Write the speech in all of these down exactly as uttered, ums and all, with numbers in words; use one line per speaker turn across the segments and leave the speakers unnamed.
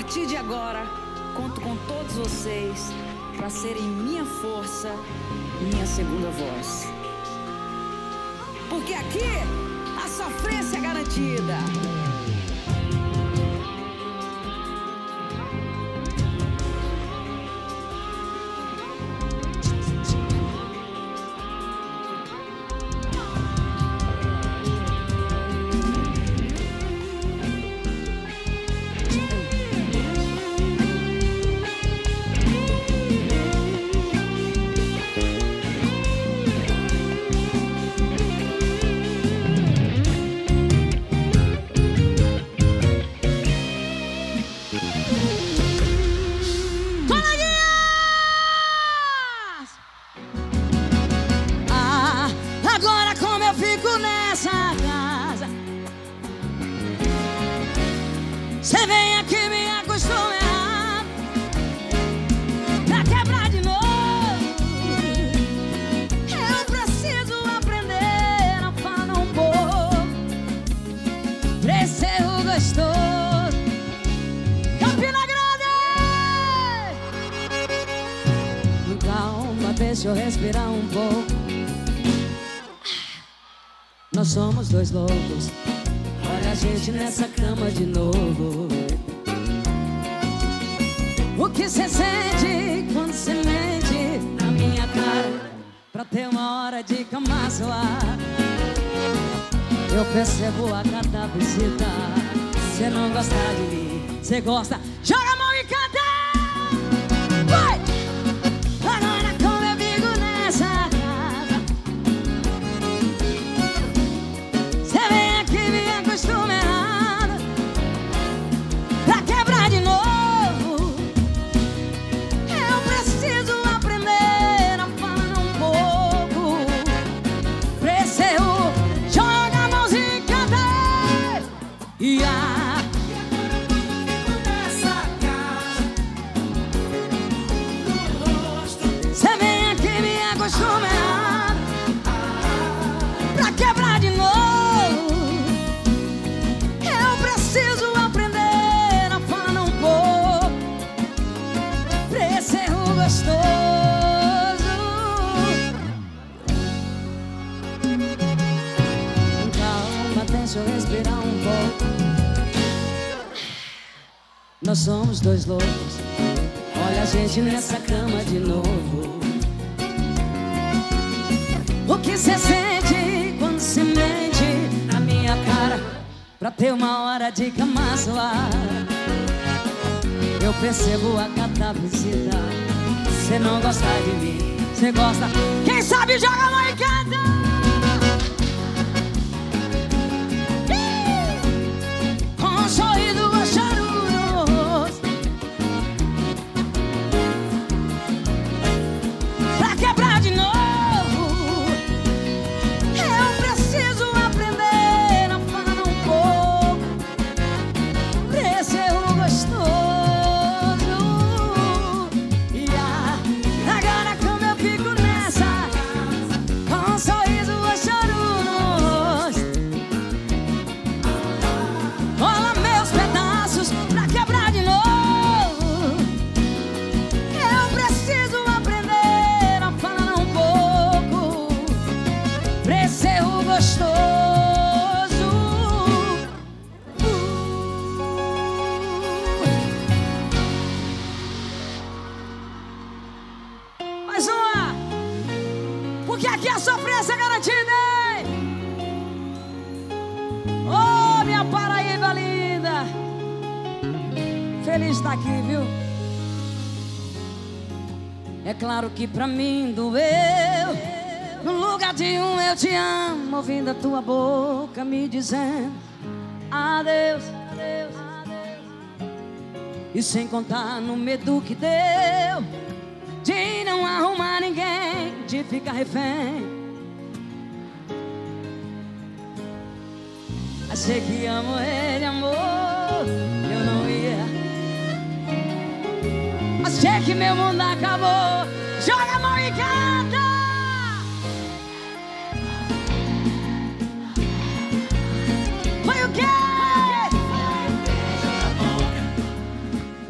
partir de agora, conto com todos vocês para serem minha força, minha segunda voz. Porque aqui a sofrência é garantida.
Você vem aqui me acostumar pra quebrar de novo. Eu preciso aprender a falar um pouco pra esse erro gostoso. Campina Grande! Calma, deixa eu respirar um pouco. Nós somos dois loucos. Olha a gente nessa cama de novo. O que cê sente quando cê mente na minha cara pra ter uma hora de cama suar? Eu percebo a cada visita. Cê não gosta de mim, cê gosta. Joga a mão e canta! Vai! Agora como eu vivo nessa casa, cê vem aqui me acostuma errado pra quebrar de novo. Eu preciso aprender a falar um pouco pra esse erro. Joga a mãozinha e canta. E a pra quebrar de novo. Eu preciso aprender a falar um pouco pra esse erro gostoso. Calma, deixa eu respirar um pouco. Nós somos dois loucos. Olha a gente nessa cama de novo. O que cê sente quando cê mente na minha cara pra ter uma hora de cama suar? Eu percebo a cada visita. Cê não gosta de mim, cê gosta. Quem sabe joga a mão e canta. Com um sorriso gostoso pra quebrar de novo. Mais uma, porque aqui a sofrência é garantida, hein? Oh, minha Paraíba linda, feliz de estar aqui, viu? É claro que pra mim doeu. No lugar de um eu te amo, ouvindo a tua boca me dizendo adeus, adeus, adeus. E sem contar no medo que deu de não arrumar ninguém, de ficar refém. Achei que ia morrer de amor, eu não ia. Achei que meu mundo acabou. Joga a mão e canta. Foi o quê?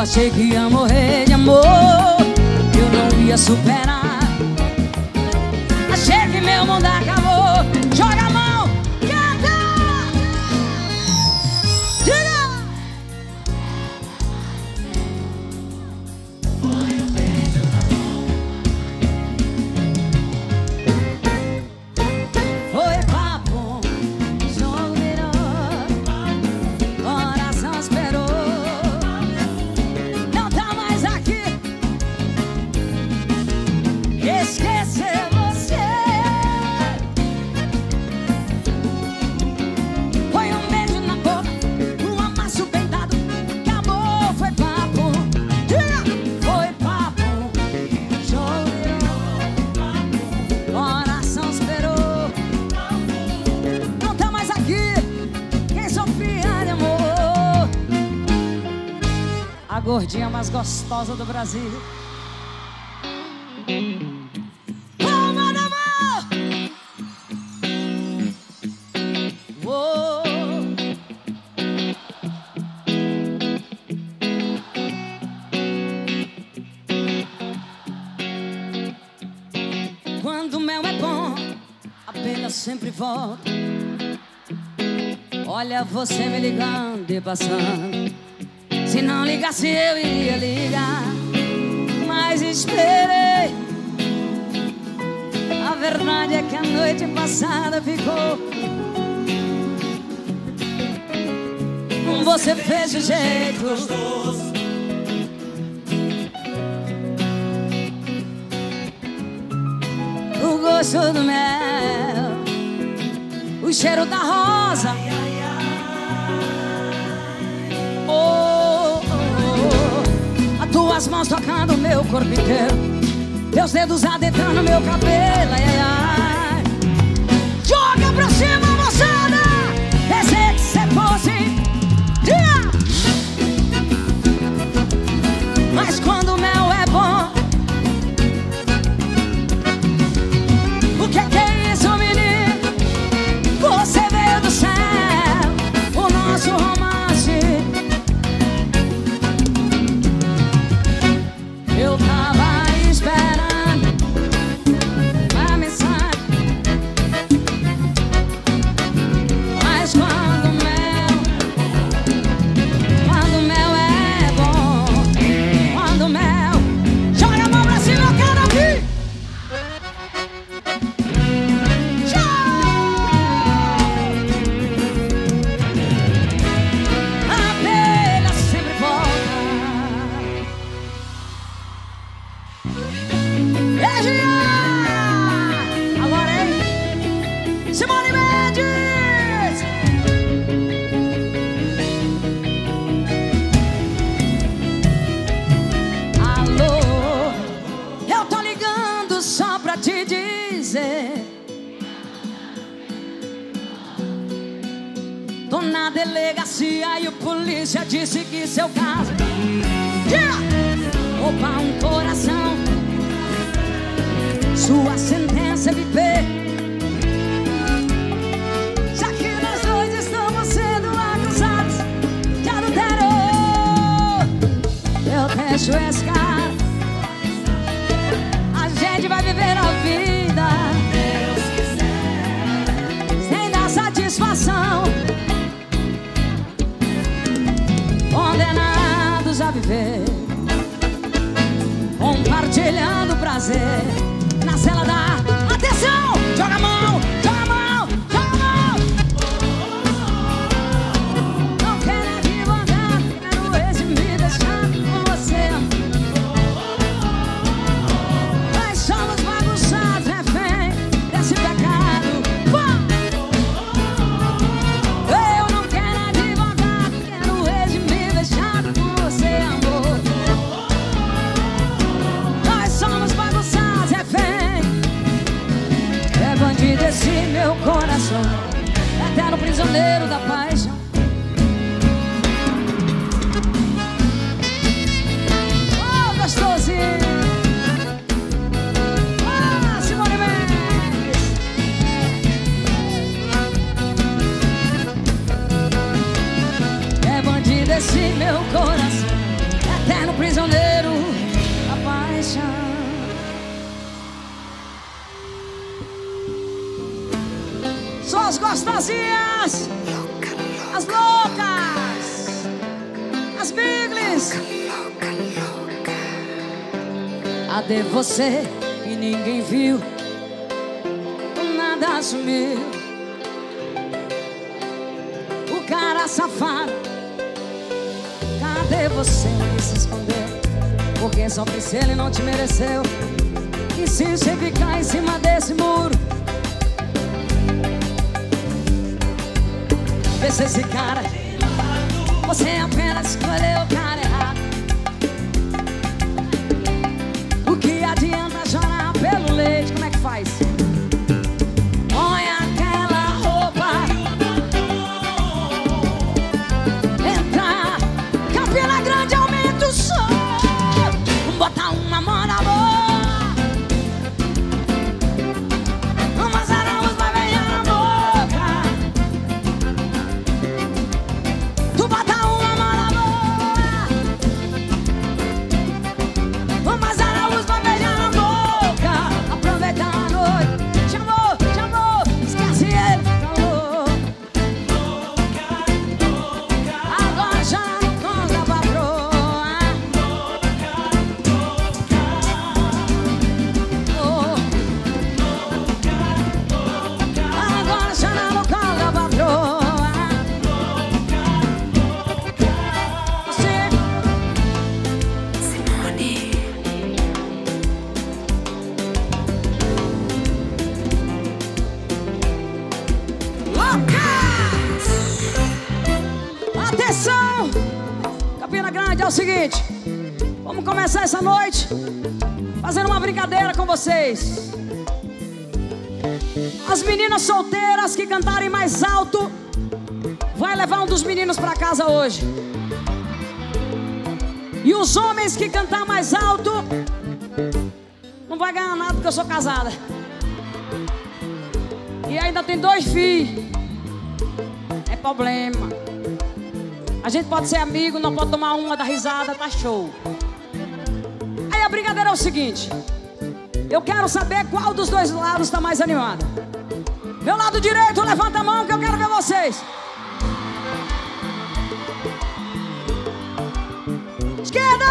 achei que ia morrer de amor, eu não ia superar. Achei que meu mundo acabou. Joga a mão, canta! Diga! Foi papo, jogo virou, coração esperou. Não tá mais aqui, esquecer você. Foi um beijo na boca, um amasso bem dado, acabou, foi papo. Foi papo, jogo virou, coração esperou. Não tá mais aqui quem sofria de amor. A gordinha mais gostosa do Brasil. Palma da mão! Oh. Quando o mel é bom, a abelha sempre volta. Olha você me ligando e passando. Se não ligasse eu iria ligar, mas esperei. A verdade é que a noite passada ficou. Você fez de jeito. O gosto do mel, o cheiro da rosa. Oh, oh, oh. As tuas mãos tocando meu corpo inteiro, teus dedos adentrando meu cabelo. Ai, ai, ai. Joga pra cima, moçada. Pensei que cê fosse dia. Mas quando o mel é bom, o que que é isso, menino? Você veio do céu, o nosso romance. Eu tava esperando a mensagem, mas quando o mel, quando o mel é bom, quando o mel, joga a mão pra cima, eu quero ouvir. A abelha sempre volta. Região! Agora, hein? Simone Mendes! Alô, eu tô ligando só pra te dizer, tô na delegacia e o polícia disse que seu caso, yeah! Opa, um coração, sua sentença é viver. Já que nós dois estamos sendo acusados de adultério, eu deixo esse cara, a gente vai viver a vida sem dar satisfação, condenados a viver, compartilhando prazer na cela da... Atenção! Joga a mão! Joga a mão! Joga a mão! Não quero advogar, quero esse me deixar com você. Nós somos bagunçados, refém desse pecado. Eu não quero advogar, quero esse me deixar com você, amor. Nós somos bagunçados, refém. É bandido esse meu coração, eterno prisioneiro da paixão. Oh, gostosinho! Ah, Simone Mendes! É bandido esse meu coração, eterno Só as gostosinhas, as loucas, as biglis. Cadê você que ninguém viu? Nada sumiu. O cara safado, cadê você que se escondeu? Porque só por isso ele não te mereceu. E se você ficar em cima desse muro, vê se esse cara, você apenas escolheu o cara errado. O que adianta chorar pelo leite? Como é que faz? Põe aquela roupa, entra, Campina Grande, aumenta o som, bota uma mão na boca. Atenção, Campina Grande, é o seguinte, vamos começar essa noite fazendo uma brincadeira com vocês. As meninas solteiras que cantarem mais alto vai levar um dos meninos pra casa hoje. E os homens que cantar mais alto não vai ganhar nada, porque eu sou casada e ainda tem dois filhos. É problema. A gente pode ser amigo, não pode tomar uma da risada, tá show. Aí a brincadeira é o seguinte, eu quero saber qual dos dois lados está mais animado. Meu lado direito, levanta a mão que eu quero ver vocês. Esquerda!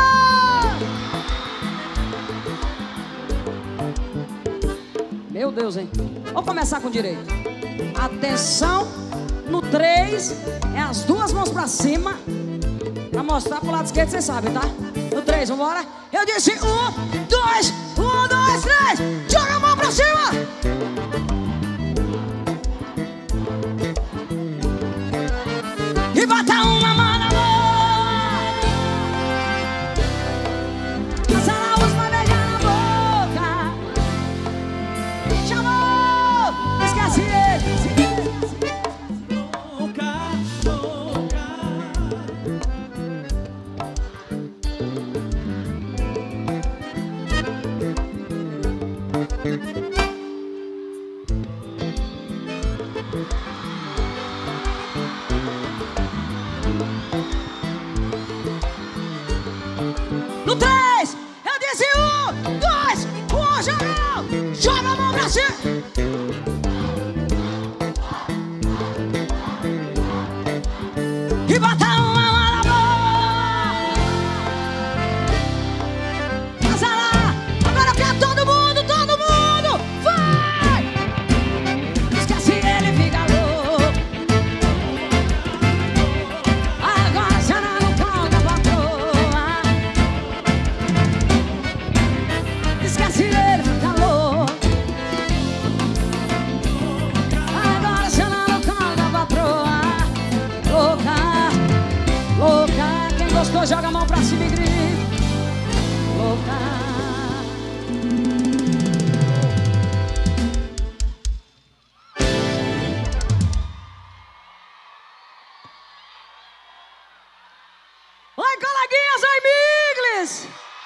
Meu Deus, hein? Vamos começar com o direito. Atenção, no três, é as duas mãos pra cima, pra mostrar pro lado esquerdo, vocês sabem, tá? No três, vambora. Eu disse um, dois, um, dois, três. Joga a mão pra cima. E bota uma mão na mão. Passa na luz pra beijar na boca. Chamou, esquece ele. No três, eu disse um, dois, um, joga, joga a mão pra cima. E bota uma mão na boca. Passa lá, agora eu quero todo mundo, todo mundo, vai. Esquece ele, fica louco. Agora chama no pau da patroa. Esquece ele, fica louco. Agora chama no pau da patroa. Louca, louca. Quem gostou joga a mão pra cima e grita. Louca. Oi, coleguinhas, oi, miglis!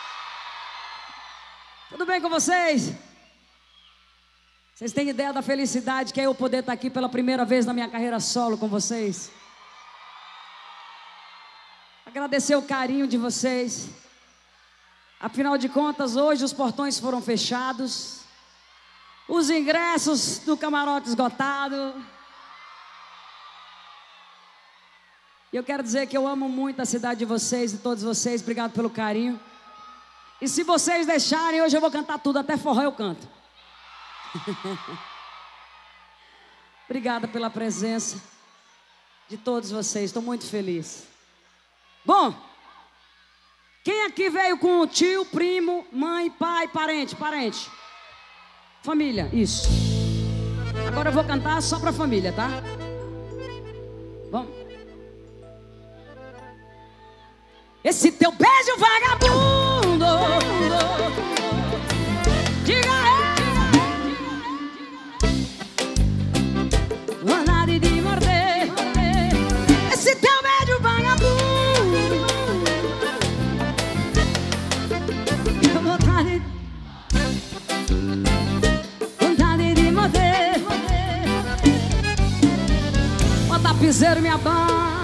Tudo bem com vocês? Vocês têm ideia da felicidade que é eu poder estar aqui pela primeira vez na minha carreira solo com vocês? Agradecer o carinho de vocês. Afinal de contas, hoje os portões foram fechados, os ingressos do camarote esgotados. E eu quero dizer que eu amo muito a cidade de vocês e todos vocês. Obrigado pelo carinho. E se vocês deixarem, hoje eu vou cantar tudo, até forró eu canto. Obrigada pela presença de todos vocês, estou muito feliz. Bom, quem aqui veio com o tio, primo, mãe, pai, parente, parente? Família, isso. Agora eu vou cantar só pra família, tá? Vamos. Esse teu beijo vagabundo, diga aí, vontade de morder. Esse teu beijo vagabundo, vontade, vontade de morder. Bota piseiro, minha banda.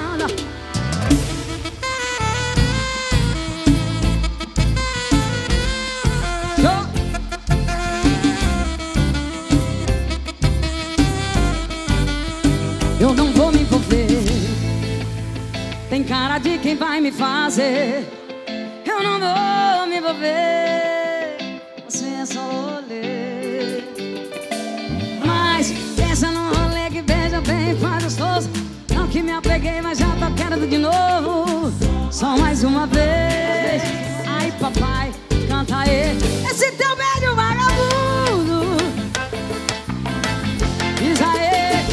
Eu não vou me envolver, tem cara de quem vai me fazer. Eu não vou me envolver, você é só rolê. Mas pensa no rolê que beija bem, faz gostoso. Não que me apeguei, mas já tô querendo de novo. Só mais uma vez. Ai papai, canta aí. Esse teu beijo vagabundo, diz aí.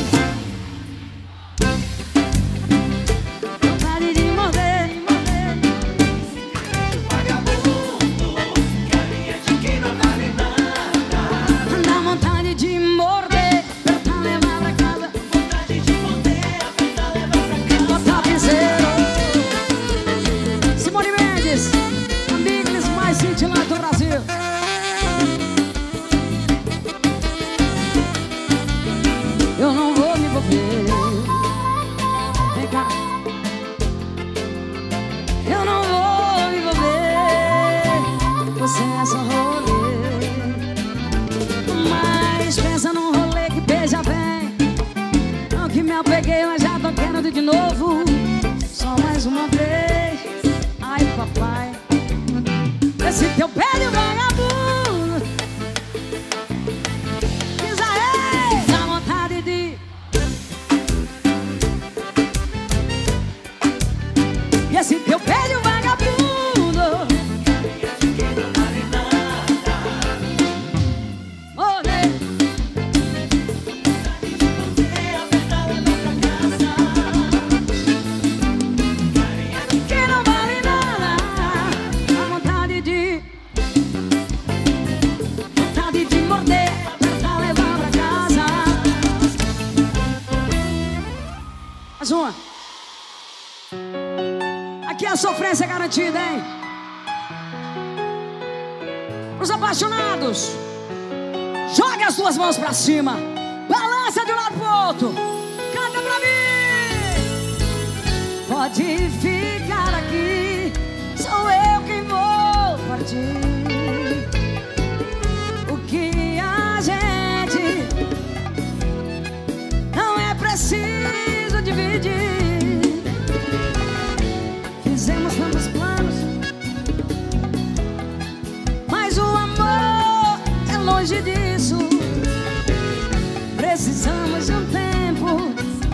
Eu não vou me envolver, vem cá. Eu não vou me envolver, você é só rolê. Mas pensa num rolê que beija bem. Não que me apeguei, mas já tô querendo de novo. Só mais uma vez. Ai papai, esse teu velho vagabundo, diz aí, dá vontade de. E esse teu velho vagabundo, olê. Que não vale nada, dá vontade de. Vontade de morder, pra levar pra casa. Mais uma. Aqui a sofrência é garantida, hein? Os apaixonados, jogue as duas mãos pra cima, balança de um lado pro outro, canta pra mim. Pode ficar aqui, sou eu quem vou partir. O que a gente não é preciso dividir. Fizemos tantos planos, mas o amor é longe disso. Precisamos de um tempo,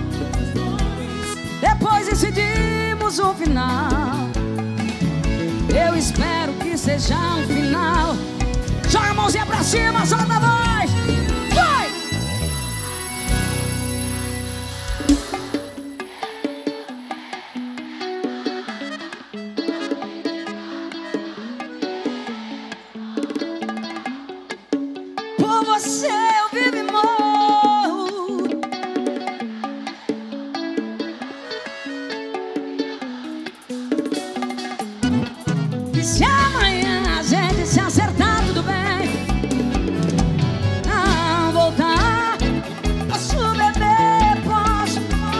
depois decidimos o final. Eu espero que seja um final. Joga a mãozinha pra cima, solta a voz. Vai! Por você eu vivo e morro. E se amanhã a gente se acertar, tudo bem. Não voltar, posso beber, posso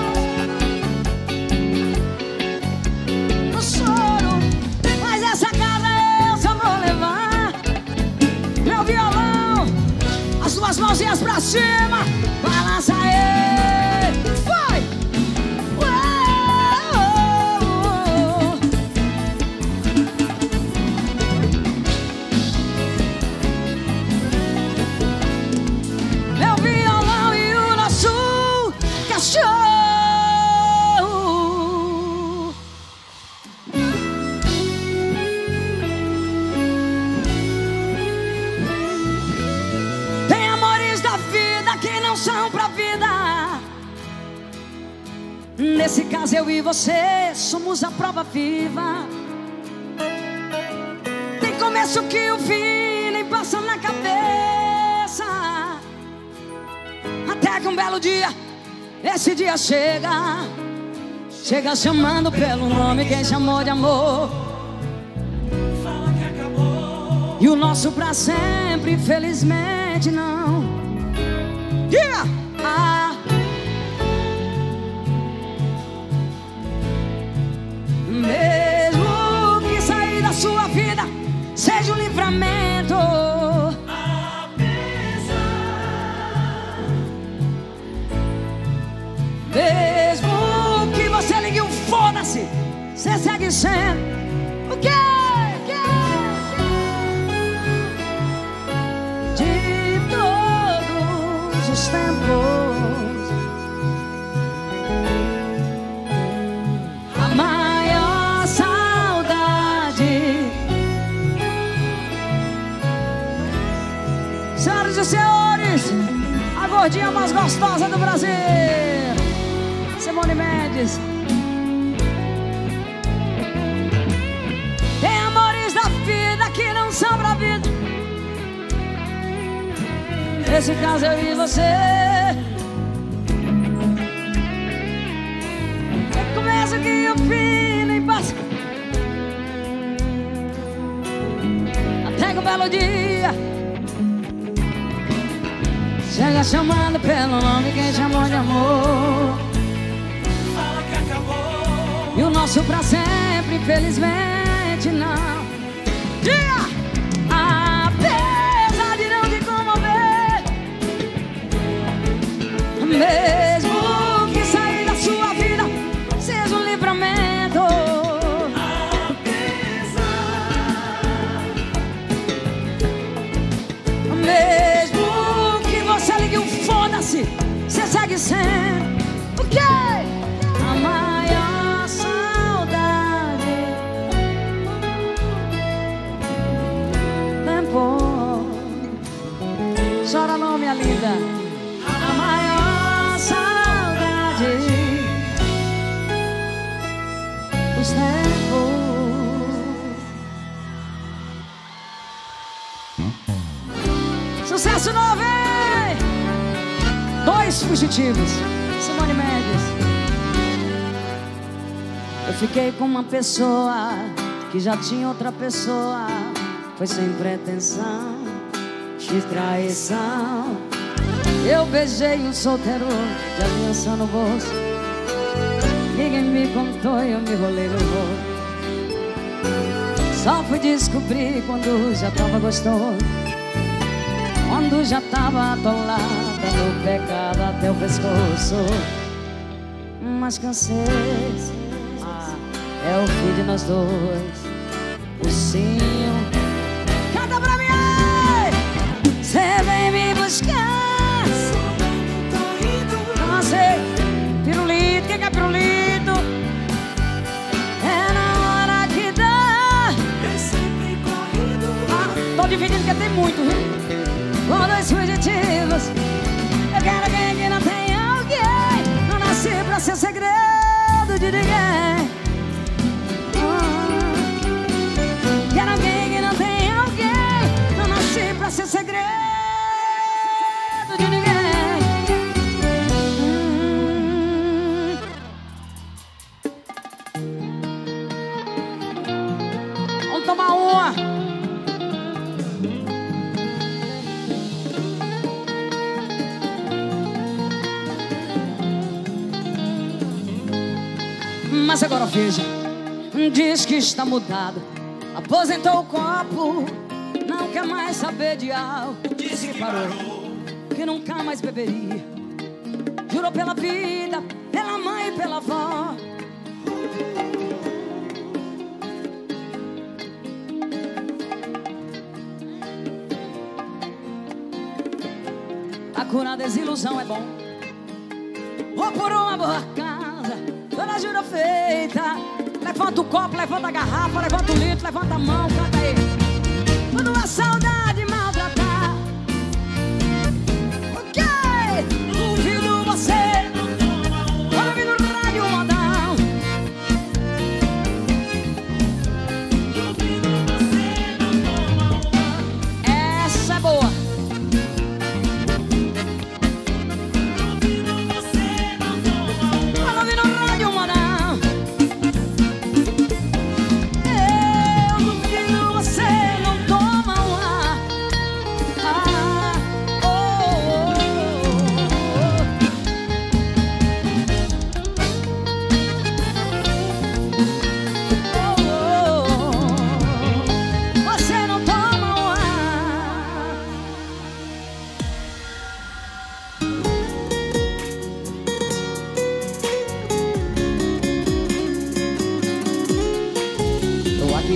no choro, mas essa casa eu só vou levar meu violão, as duas mãozinhas pra cima, balança aí, vai! Uou! Nesse caso eu e você somos a prova viva. Tem começo que o fim nem passa na cabeça, até que um belo dia, esse dia chega. Chega chamando pelo nome quem chamou de amor.
Fala que acabou.
E o nosso pra sempre, infelizmente, não. Yeah! Ah. Mesmo que sair da sua vida seja um livramento,
Apesar.
mesmo que você ligue um foda-se, você segue sendo o quê? De todos os tempos, a maior saudade. Senhoras e senhores, a gordinha mais gostosa do Brasil, Simone Mendes. Tem amores da vida que não são pra vida. Nesse caso eu e você. É começo que o fim nem passa, até que um belo dia chega chamando pelo nome quem chamou de amor.
Fala que acabou.
E o nosso pra sempre, infelizmente, não. Dia! Apesar de não te comover, mesmo que sair da sua vida seja um livramento, mesmo que você ligue um foda-se, você segue sendo o quê? A maior saudade. Tempo. Chora não, minha linda. A maior saudade. Os tempos. Sucesso novo, hein? Dois fugitivos. Simone Mendes. Eu fiquei com uma pessoa que já tinha outra pessoa. Foi sem pretensão, de traição. Eu beijei um solteiro de aliança no bolso. Ninguém me contou e eu me enrolei no rolo. Só fui descobrir quando já tava gostoso, quando já tava atolada no pecado até o pescoço. Mas cansei, ah, é o fim de nós dois. O sim. Canta pra mim! Cê vem me buscar. Não sei, pirulito, quem quer pirulito? É na hora que dá. Ah, tô dividindo porque tem muito, viu? Com dois fugitivos. Eu quero alguém que não tem alguém. Não nasci pra ser segredo de ninguém. Ah, quero alguém que não tem alguém. Não nasci pra ser segredo de ninguém. Hum. Vamos tomar uma. Mas agora veja, diz que está mudado, aposentou o copo, não quer mais saber de álcool.
Disse que parou.
Que nunca mais beberia, jurou pela vida, pela mãe e pela avó. A cura da desilusão é bom, vou por uma boa casa, toda jura feita. Levanta o copo, levanta a garrafa, levanta o litro, levanta a mão, canta aí. Quando a saudade maltratar, ok, duvido você, ouvindo rádio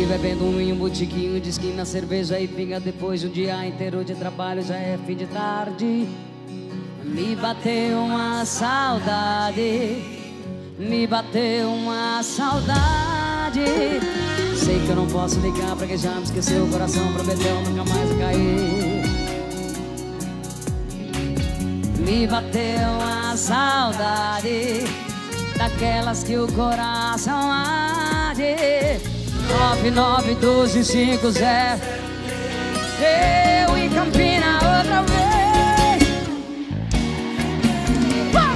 bebendo um em um botiquinho de esquina, cerveja e pinga. Depois de um dia inteiro de trabalho, já é fim de tarde. Me bateu uma saudade, me bateu uma saudade. Sei que eu não posso ligar pra quem já me esqueceu. O coração prometeu nunca mais cair. Me bateu uma saudade, daquelas que o coração arde. Nove nove doze cinco zero. Eu em Campina outra vez. uh!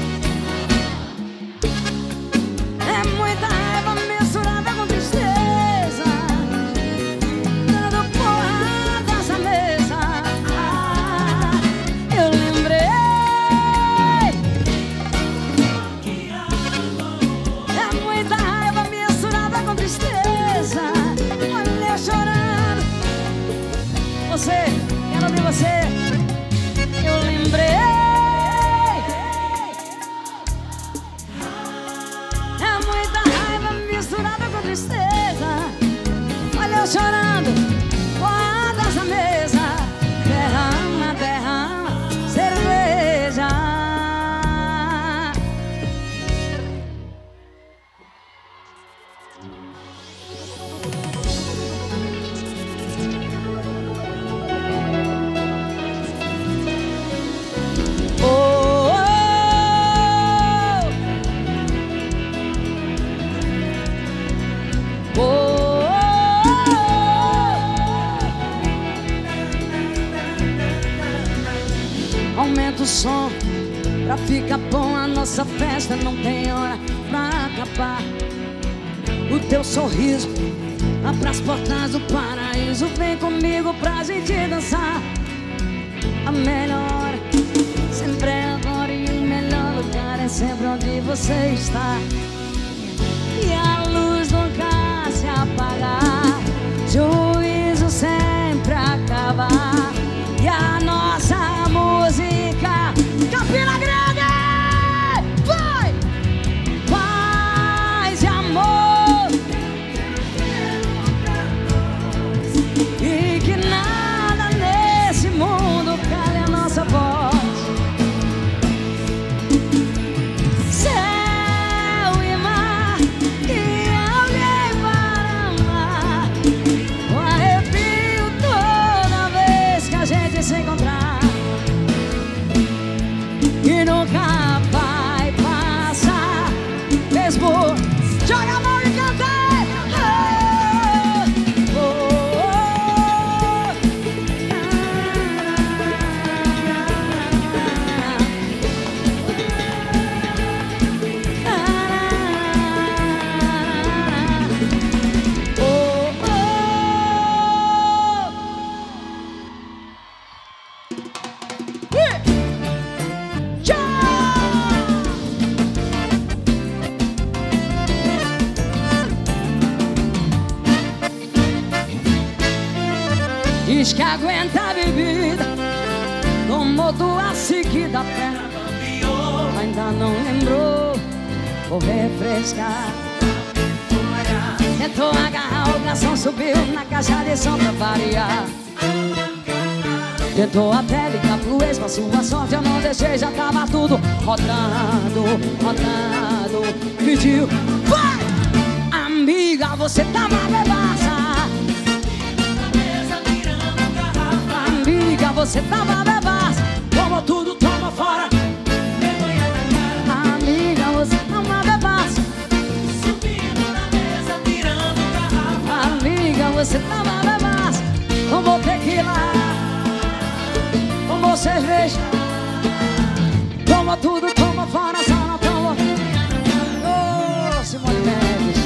É muita raiva misturada com tristeza, dando porrada nessa mesa. ah, Eu lembrei. É muita raiva misturada com tristeza. Olha eu chorando. Você, quero ouvir você. Eu lembrei. É muita raiva misturada com tristeza. Olha eu chorando. Guarda essa mesa. Derrama, derrama cerveja. Aumenta o som pra ficar bom. A nossa festa não tem hora pra acabar. O teu sorriso abre as portas do paraíso. Vem comigo pra gente dançar. A melhor hora sempre é agora, e o melhor lugar é sempre onde você está. E a luz nunca se apagar, juízo sempre acabar. E a nossa música Campina Grande vai! Paz e amor, e que nada nesse mundo cale a nossa voz. Céu e mar, e alguém para amar. Um arrepio toda vez que a gente se encontrar. E nunca vai passar mesmo. Joga a mão e canta. Oh, oh, diz que aguenta a bebida, tomou duas seguidas, perna ainda não lembrou, vou refrescar. Tentou agarrar, o garçom subiu na caixa de som pra variar. Tentou até ligar pro ex, pra sua sorte eu não deixei, já tava tudo rodando, rodando. Pediu, vai! Amiga, você tava bebaça. Amiga, você tava bebaça. Toma tudo, toma fora. Amiga, você tava bebaça.
Subindo na mesa, tirando garrafa.
Amiga, você tava bebaça. Tomou tequila, tomou cerveja, toma tudo, toma fora, só não toma. Ô, oh, Simone Mendes.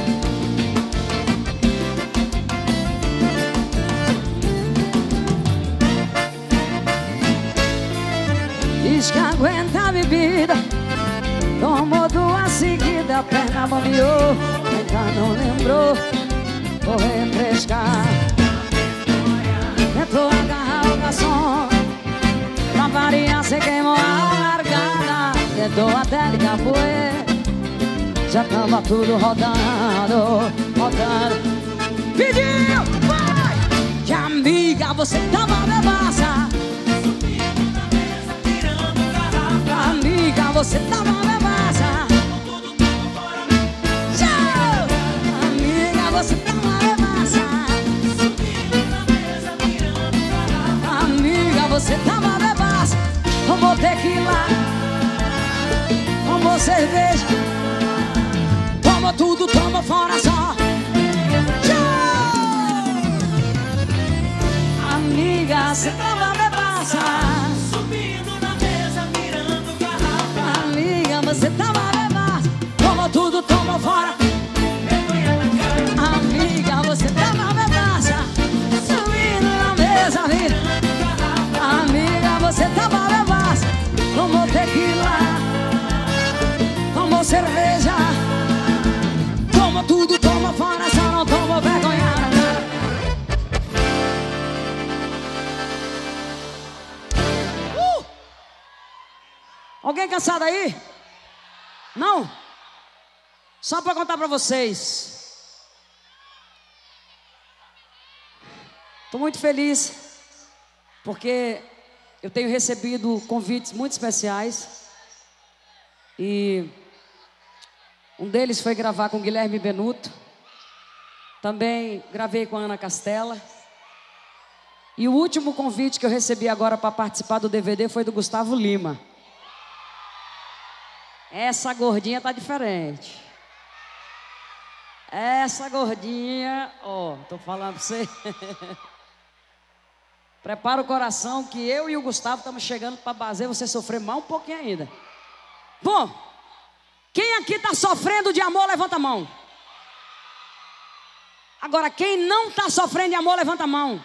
Diz que aguenta a bebida, tomou duas seguidas, a perna bombeou, ainda não lembrou, vou refrescar. Tentou agarrar o garçom, pra variar cê queimou a largada. Tentou até ligar pro ele, já tava tudo rodando, rodando. Pediu, vai! Que amiga, você tava bebaça.
Subindo na mesa, virando garrafa.
Amiga, você tava bebaça.
Tudo tava fora.
Tchau! Amiga, você tava bebaça.
Subindo na mesa, virando garrafa.
Amiga, você tava bebaça. Tomou tequila, tomou cerveja, tomou tudo, tomou fora só. Amiga, você tava bebaça.
Subindo na mesa, virando garrafa.
Amiga, você tava bebaça. Tomou tudo, tomou fora.
Vergonha na cara.
Amiga, você tava bebaça. Subindo na mesa, virando
Garrafa.
amiga, você tava bebaça. Tomou tequila, tomou cerveja, tomou tudo, tomou fora, só não tomou vergonha na cara. Uh! Alguém cansado aí? Não? Só pra contar pra vocês. Tô muito feliz porque eu tenho recebido convites muito especiais e um deles foi gravar com Guilherme Benuto. Também gravei com a Ana Castela. E o último convite que eu recebi agora para participar do D V D foi do Gustavo Lima. Essa gordinha tá diferente. Essa gordinha, ó, tô falando pra você. Prepara o coração que eu e o Gustavo estamos chegando para fazer você sofrer mais um pouquinho ainda. Bom, quem aqui tá sofrendo de amor, levanta a mão. Agora, quem não tá sofrendo de amor, levanta a mão.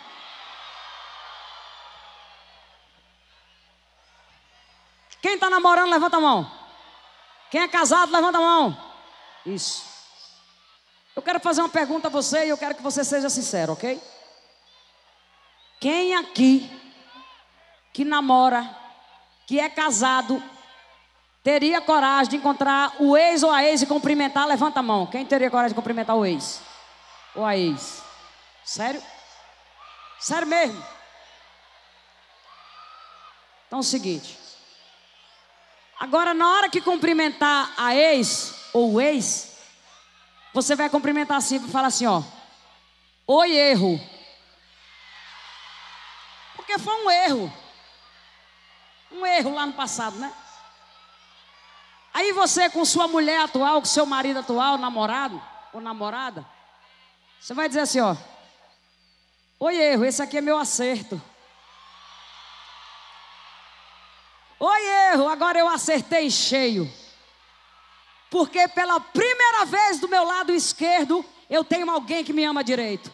Quem tá namorando, levanta a mão. Quem é casado, levanta a mão. Isso. Eu quero fazer uma pergunta a você e eu quero que você seja sincero, ok? Quem aqui que namora, que é casado, teria coragem de encontrar o ex ou a ex e cumprimentar? Levanta a mão. Quem teria coragem de cumprimentar o ex ou a ex? Sério? Sério mesmo? Então é o seguinte. Agora, na hora que cumprimentar a ex ou o ex, você vai cumprimentar assim e falar assim, ó. Oi, erro. Porque foi um erro. Um erro lá no passado, né? Aí você com sua mulher atual, com seu marido atual, namorado ou namorada, você vai dizer assim, ó. Oi, erro, esse aqui é meu acerto. Oi, erro, agora eu acertei em cheio. Porque pela primeira vez do meu lado esquerdo, eu tenho alguém que me ama direito.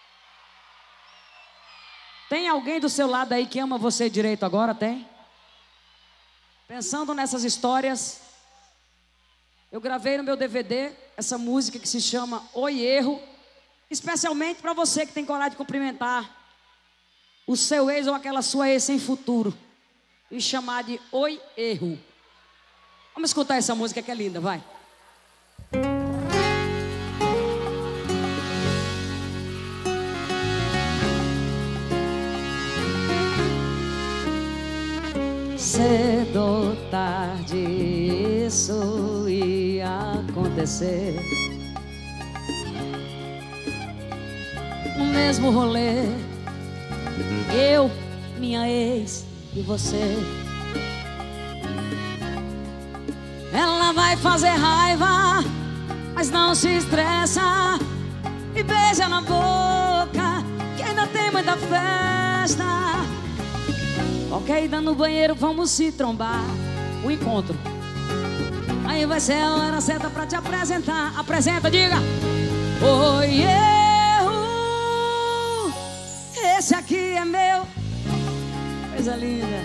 Tem alguém do seu lado aí que ama você direito agora? Tem? Pensando nessas histórias, eu gravei no meu D V D essa música que se chama Oi, erro, especialmente para você que tem coragem de cumprimentar o seu ex ou aquela sua ex sem futuro e chamar de Oi, erro. Vamos escutar essa música que é linda, vai. Cedo ou tarde isso ia acontecer. No mesmo rolê, eu, minha ex e você. Ela vai fazer raiva, mas não se estressa. Me beija na boca, que ainda tem muita festa. Qualquer ida no banheiro, vamos se trombar. O encontro. Aí vai ser a hora certa pra te apresentar. Apresenta, diga. Oi, erro, esse aqui é meu. Coisa linda.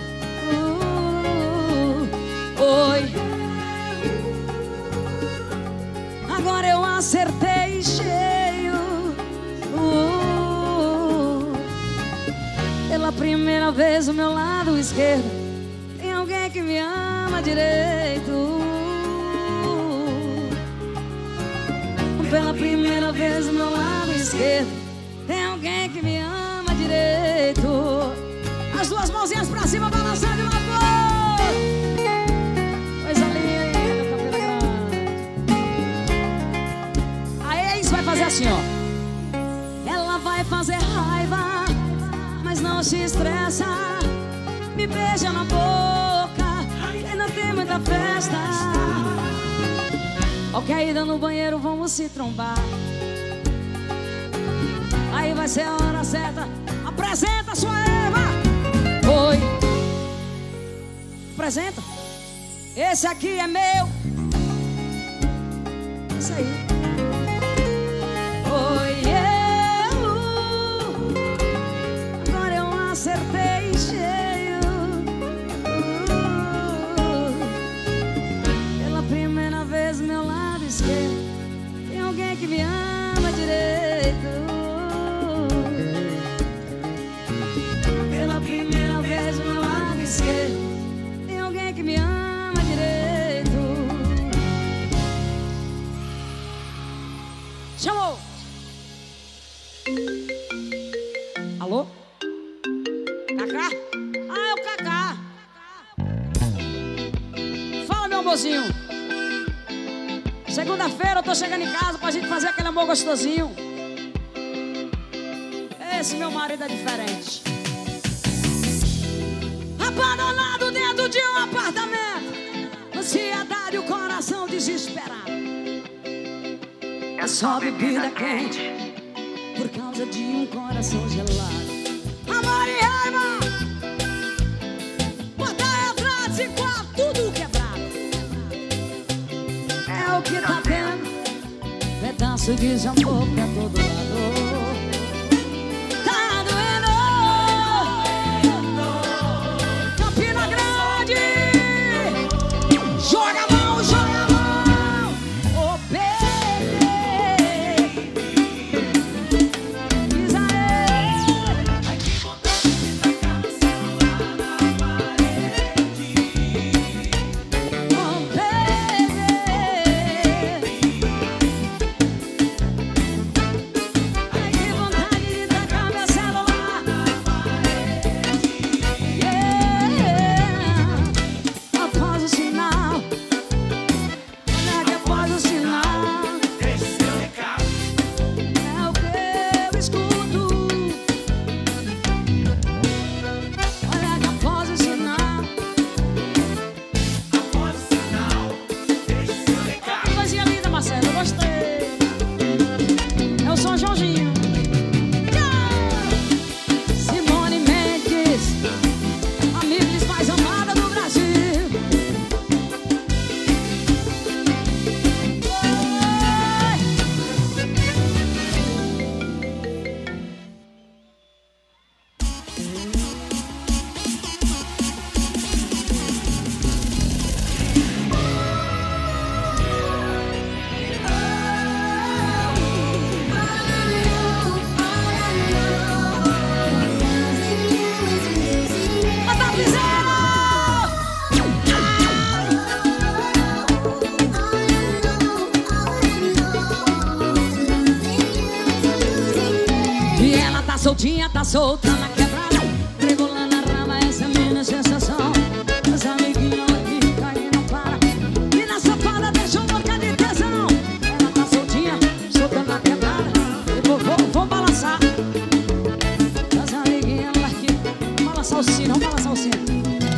uh, Oi. Agora eu acertei cheio. uh, Pela primeira vez o meu lado esquerdo tem alguém que me ama direito. Pela primeira vez o meu lado esquerdo esquerdo tem alguém que me ama direito. As duas mãozinhas pra cima, balançando de uma cor. Coisa linda, Campina Grande. A ex vai fazer assim, ó. Ela vai fazer raiva, mas não se estressa. Me beija na boca, que não tem muita festa. Qualquer ida no banheiro, vamos se trombar. Aí vai ser a hora certa. Apresenta sua Eva. Oi. Apresenta. Esse aqui é meu. Isso aí. Oi, eu. Agora eu acertei cheio. Pela primeira vez, meu lado esquerdo tem alguém que me ama direito. Pela primeira vez, meu lado esquerdo tem alguém que me ama direito. Chamou! Alô? Cacá? Ah, é o Cacá. Fala, meu amorzinho. Segunda-feira eu tô chegando em casa pra gente fazer aquele amor gostosinho. Esse meu marido é diferente. Abandonado dentro de um apartamento, ansiedade e o coração desesperado. É só bebida quente por causa de um coração gelado. Amor e raiva, porta-retratos e quadro, tudo quebrado. É o que tá tendo, pedaço de amor pra todo lado. Soltinha, tá solta na quebrada, rebolando a raba, essa é a minha sensação. As amiguinhas aqui caem não para, e na safada deixa um louca de tesão. Ela tá soltinha, solta na quebrada, e vou, vou, vou balançar. As amiguinhas aqui, vamos balançar o sino, vamos balançar o sino.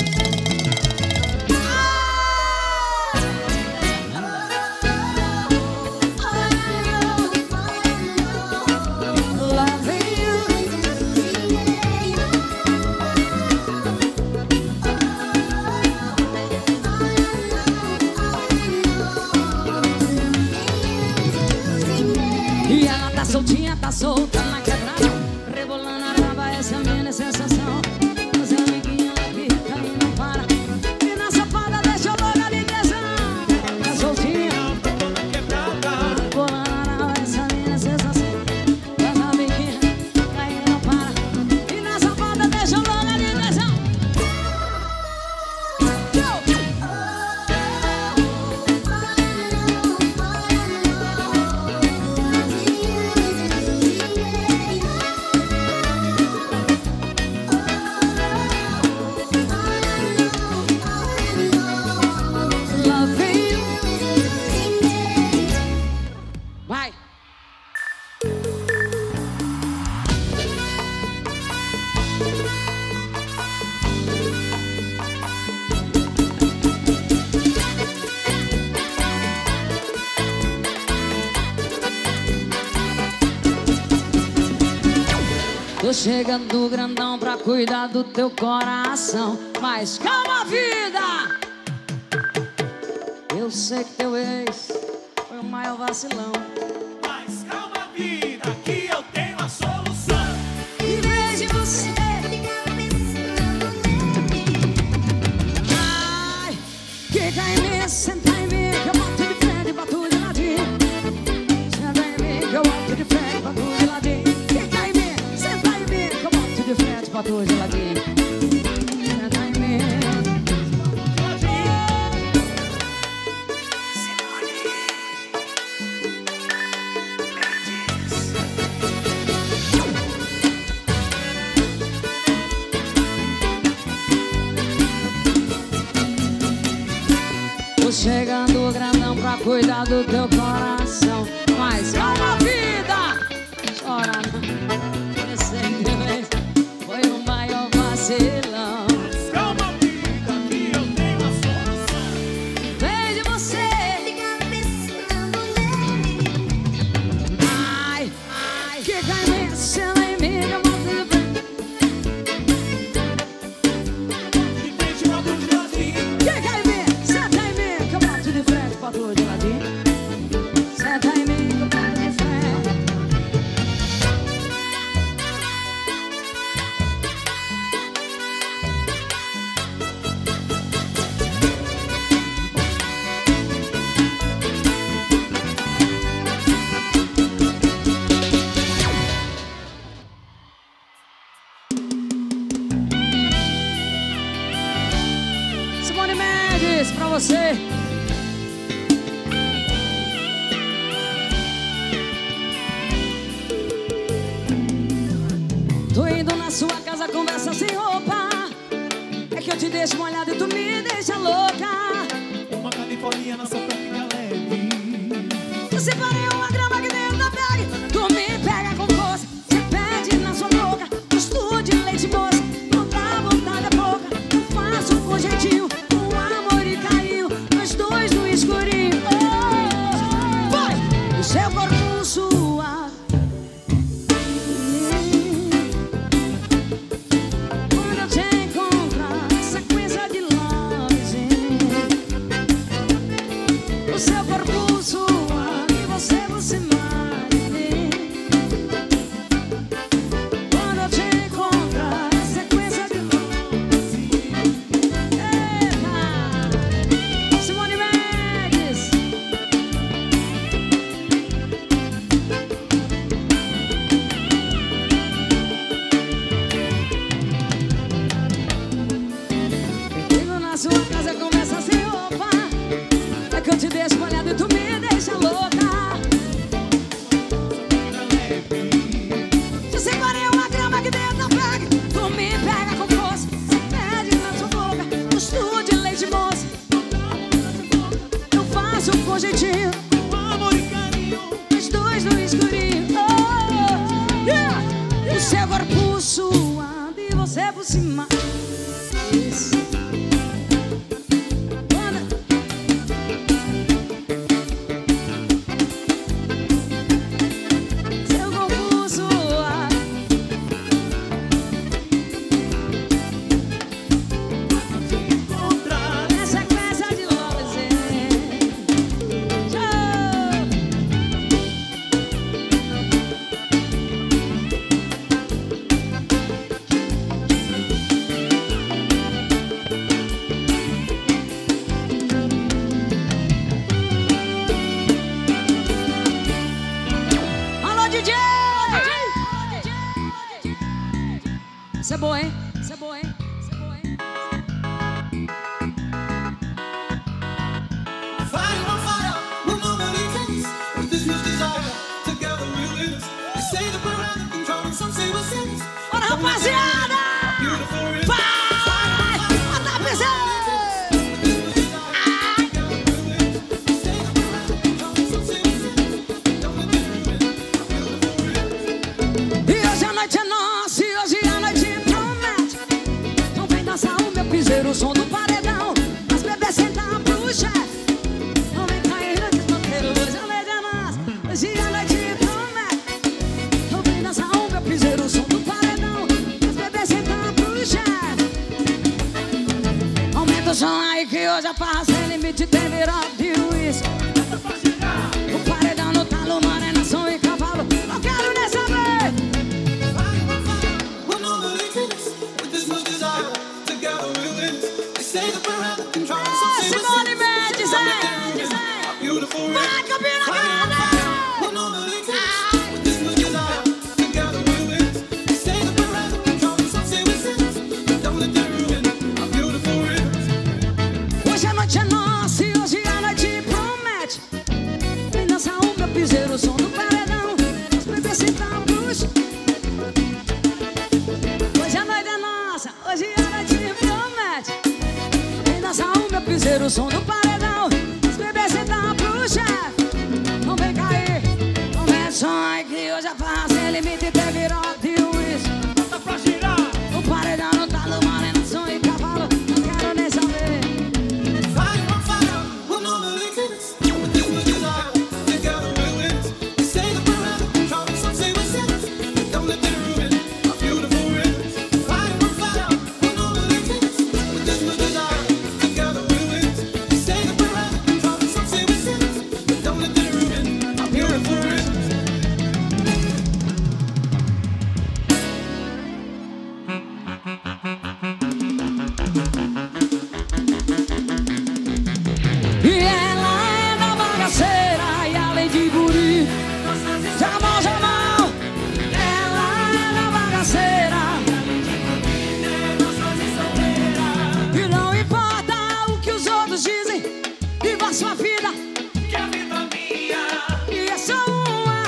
Soltinha, tá solta na quebrada, rebolando a raba, essa é a minha sensação. As amiguinhas aqui caem não para, e na safada deixa louca de tesão. Tá soltinha, rebolando a raba, essa é a minha sensação. As amiguinhas caem não para, e na safada deixa louca de tesão. Tô chegando grandão pra cuidar do teu coração. Mas calma, vida! Eu sei que teu ex foi o maior vacilão.
Mas calma, vida, que eu tenho a solução.
Em vez de você ai, quica em mim, senta em mim, que eu boto de frente pra tu de ladinho. Senta em mim, que eu boto de frente pra tu de ladinho. Quica em mim, senta em mim, que eu boto de frente pra tu de ladinho. Senta em mim. Tô chegando grandão pra cuidar do teu coração. Mas calma, vida! Chora não. Esse inglês foi o maior vacilão.
Mas calma, vida, que eu tenho a solução.
Vem de você. Ai, ai, que cai em mim, senta em mim, que eu boto de frente.
De frente pra tu de ladinho.
Que cai em mim, senta em mim, que eu boto de frente pra tu de ladinho. Senta em mim, que eu boto de frente. Simone Mendes, pra você. Tô indo na sua casa, conversa sem roupa. É que eu te deixo molhado e tu me deixa louca.
Uma california na sua pratinha leve.
Eu separei uma grama aqui dentro da bag. Tu me pega com força, se pede na sua boca. Gosto de leite moça, não dá vontade a boca. Eu faço com jeitinho, com amor e carinho. Nós dois no escurinho. Oh, vai! O seu corpo suave. Quando eu te encontrar, sequência de lovezinho. O seu corpo suave, você, você mais de mim. Quando eu te encontrar, sequência de lovezinho. Eita! Simone Mendes. Digo na sua casa, conversa sem roupa. É que eu te deixo molhado e tu me deixa louca. Eu separei uma grama aqui dentro da bag. Tu me pega com força, se pede na sua boca. Gosto de leite moça, eu faço com jeitinho.
Com amor e carinho.
Os dois no escurinho. Oh, yeah. O seu corpo suado e você por cima. Isso. Quando- Seu corpo suado.
Encontrar.
Na sequência de lovezinho. Tchau. Alô, D J! Isso é boa, hein? Isso é boa, hein? Isso é boa, hein?
Fighting on fire, we're nobody takes. With this much desire, together we'll live. They say that we're out of control, and some say we're sinners.
Bora, rapaziada!
Beautiful river.
Vai! Bota a pressão! E hoje a noite é nossa, e hoje a noite promete. hoje a farra sem limite tem virado de Luiz. O paredão no talo, marenação e cavalo. Não quero nem saber.
We're not ridiculous. With this much desire, together we'll win this. They say that we're out of control. Some say we're
Simone
sick.
Mendes,
Some
é,
say we're ruined. How beautiful it
vai,
is.
Campina Grande.
We're not ridiculous. With this much desire, together we'll win this. They say that we're out of control. Some say we're sick. Don't let them ruin how beautiful it is.
Hoje a noite é nossa e hoje a noite promete. Vem dançar o meu piseiro, o som do paredão. Os bebês sentam bruxo. Hoje a noite é nossa, hoje a noite promete. Vem dançar o meu piseiro, o som do paredão. Os bebês sentam bruxo. Não vem cair, não mete sonho que hoje a farra sem limite tem virado de Luiz.
Bota pra girar.
O paredão no talo, marenação e cavalo. Não quero nem saber.
Fire on fire, we're not ridiculous. With this much desire, together we'll win this. They say that we're out of control. Some say we're sick. Don't let them ruin how beautiful it is. Fire on fire, we're not ridiculous. With this much desire, together we'll win this. They say that we're out of control. Some say we're sick. Don't let them ruin how beautiful it is.
E ela é da bagaceira e além de guri, Jamal, Jamal. Ela é da bagaceira e não importa o que os outros dizem. Viva a sua vida,
Que a vida minha.
e é só uma.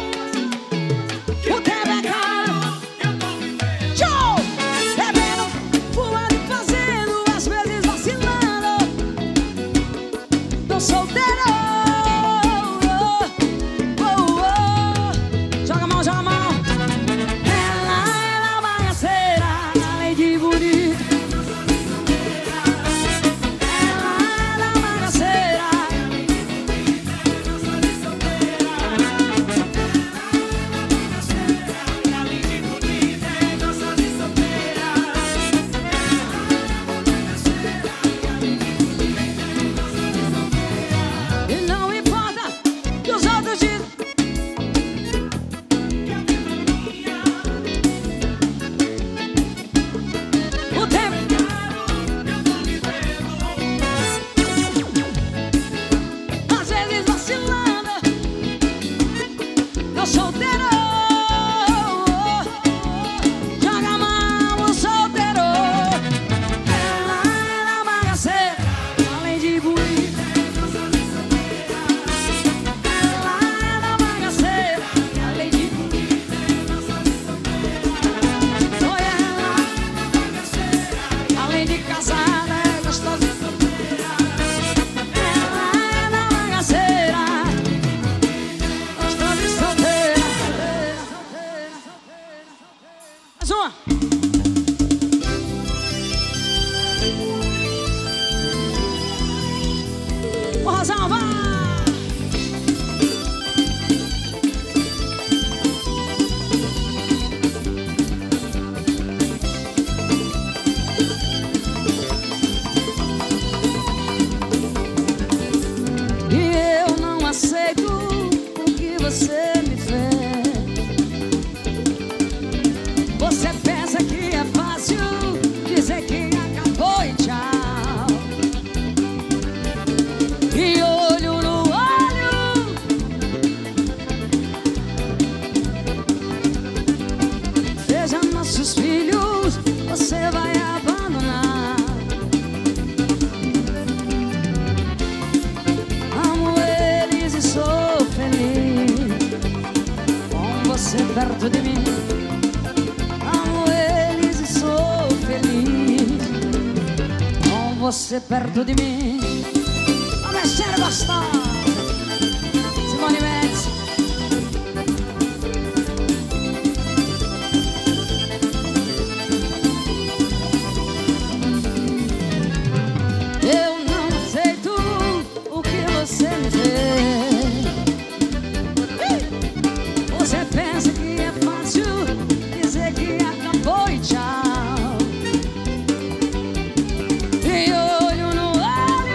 O tempo é caro.
Eu tô vivendo.
Show! Bebendo, voando e fazendo, às vezes vacilando. Tô solteiro. Oh, oh, oh. Joga a mão, joga a mão. Ela é da bagaceira, além de bonita. Ela é da bagaceira.
Além de bonita, é gostosa e solteira.
E não importa o que os outros dizem. O tempo. Às vezes vacilando. Tô solteiro. Joga a mão, o solteiro. Ela é da bagaceira, além de bonita. Ela é da bagaceira, além de bonita. Foi ela, além de casada, é gostosa e solteira. Ela é da bagaceira, gostosa e solteira. Mais uma. O Rosão, vai! E eu não aceito o que você me fez. Você pensa que é fácil dizer que acabou e tchau. E olho no olho, veja nossos filhos, você vai abandonar. Amo eles e sou feliz com você perto de mim. Amo eles e sou feliz com você perto de mim. A mexer gostosa, Simone Mendes. Eu não aceito o que você me fez. Você pensa que é fácil dizer que acabou e tchau. E olho no olho,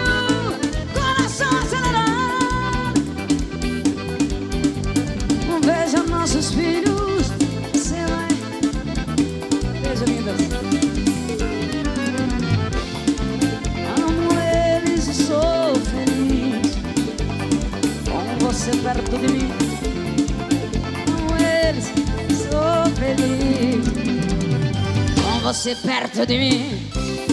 você perto de mim. Com eles sou feliz. Com você perto de mim.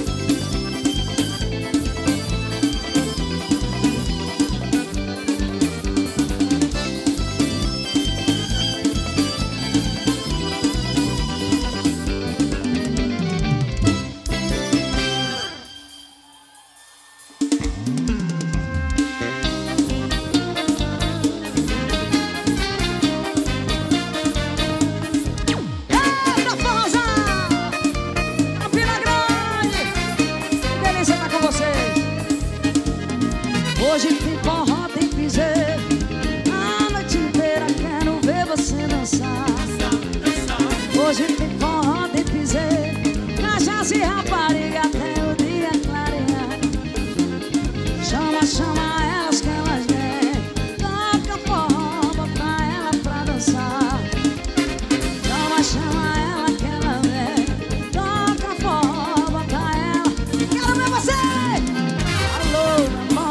Hoje tem forró, tem piseiro. A noite inteira quero ver você dançar. Hoje tem forró, tem piseiro. Cachaça e rapariga até o dia clarear. Chama, chama elas que elas vêm. Toca forró, bota ela pra dançar. Chama, chama ela que ela vem. Toca forró, bota ela. Quero ver você! Alô,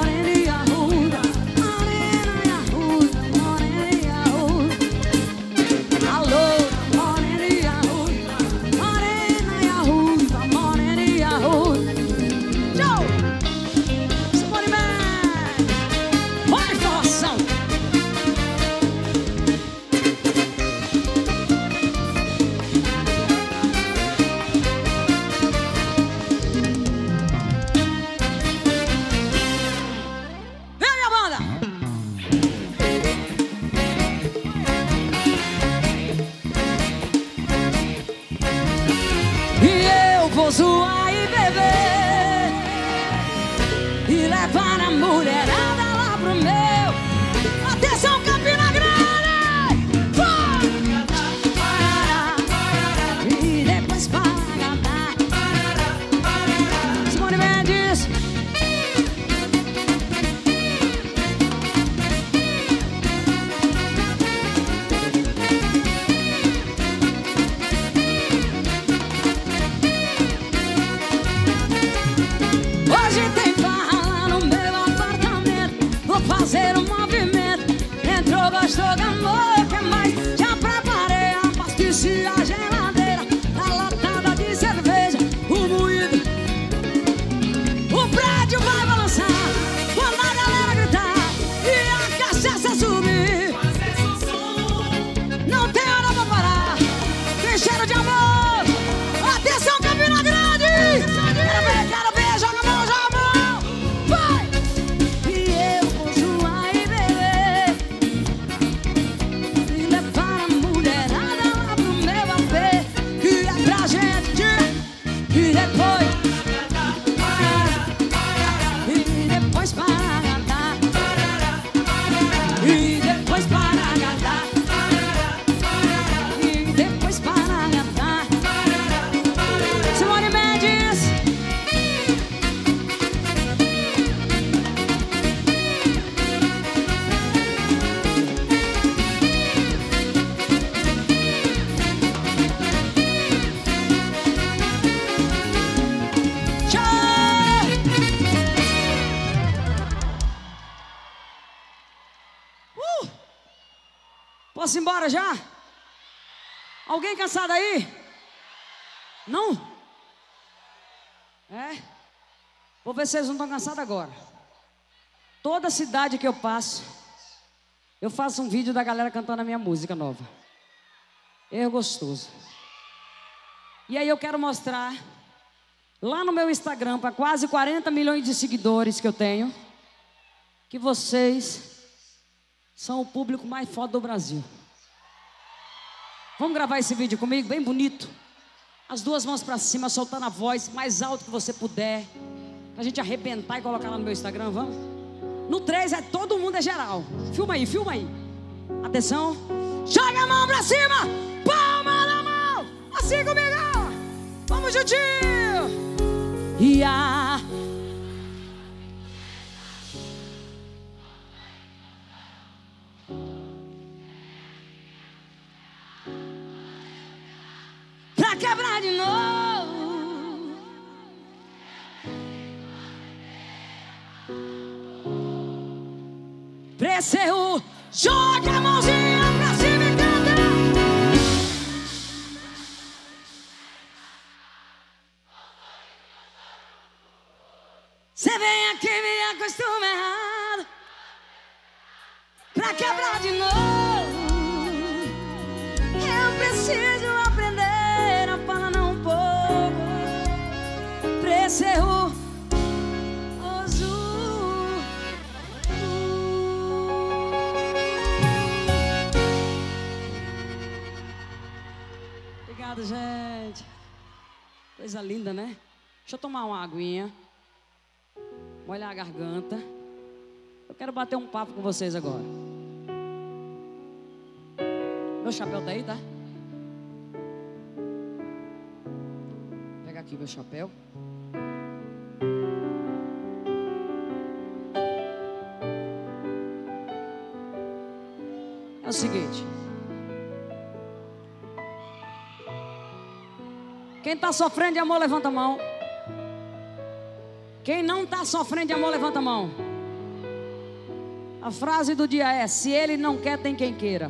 vou zoar e beber e levar a mulherada lá pro meu. Atenção, Campina Grande! Vai! E depois para cantar. Simone Mendes. Hoje tem farra lá no meu apartamento. Vou fazer um movimento. Entrou, gostou, gamou, quer mais? Já preparei, abasteci a geladeira. Tá lotada de cerveja, o moído. O prédio vai balançar quando a galera gritar e a cachaça subir. Não tem hora pra parar, tem cheiro de amor. Atenção, Campina Grande! Quero ver, quero ver, joga a mão, joga a mão. Vai! E eu vou zoar e beber e levar a mulherada lá pro meu A P, que é pra gente. E depois E depois para cantar. E depois para cantar. E depois para cantar. Simone Mendes. Tchau! Uh! Posso ir embora já? Alguém cansado aí? Não? É? Vou ver se vocês não estão cansados agora. Toda cidade que eu passo, eu faço um vídeo da galera cantando a minha música nova. Erro gostoso. E aí eu quero mostrar lá no meu Instagram, para quase quarenta milhões de seguidores que eu tenho, que vocês são o público mais foda do Brasil. Vamos gravar esse vídeo comigo, bem bonito. As duas mãos pra cima, soltando a voz mais alto que você puder, pra gente arrebentar e colocar lá no meu Instagram, vamos? No três é todo mundo, é geral. Filma aí, filma aí. Atenção. Joga a mão pra cima. Palma na mão. Assim comigo. Vamos juntinho. E a... Pra quebrar de novo. Pra ser o Joga a mãozinha pra cima e canta. Cê vem aqui e me acostuma errado pra quebrar de novo. Eu preciso aprender a falar não um pouco pra esse erro. Obrigada, gente. Coisa linda, né? Deixa eu tomar uma aguinha. Molhar a garganta. Eu quero bater um papo com vocês agora. Meu chapéu tá aí, tá? Vou pegar aqui meu chapéu. É o seguinte. Quem tá sofrendo de amor, levanta a mão. Quem não tá sofrendo de amor, levanta a mão. A frase do dia é: se ele não quer, tem quem queira.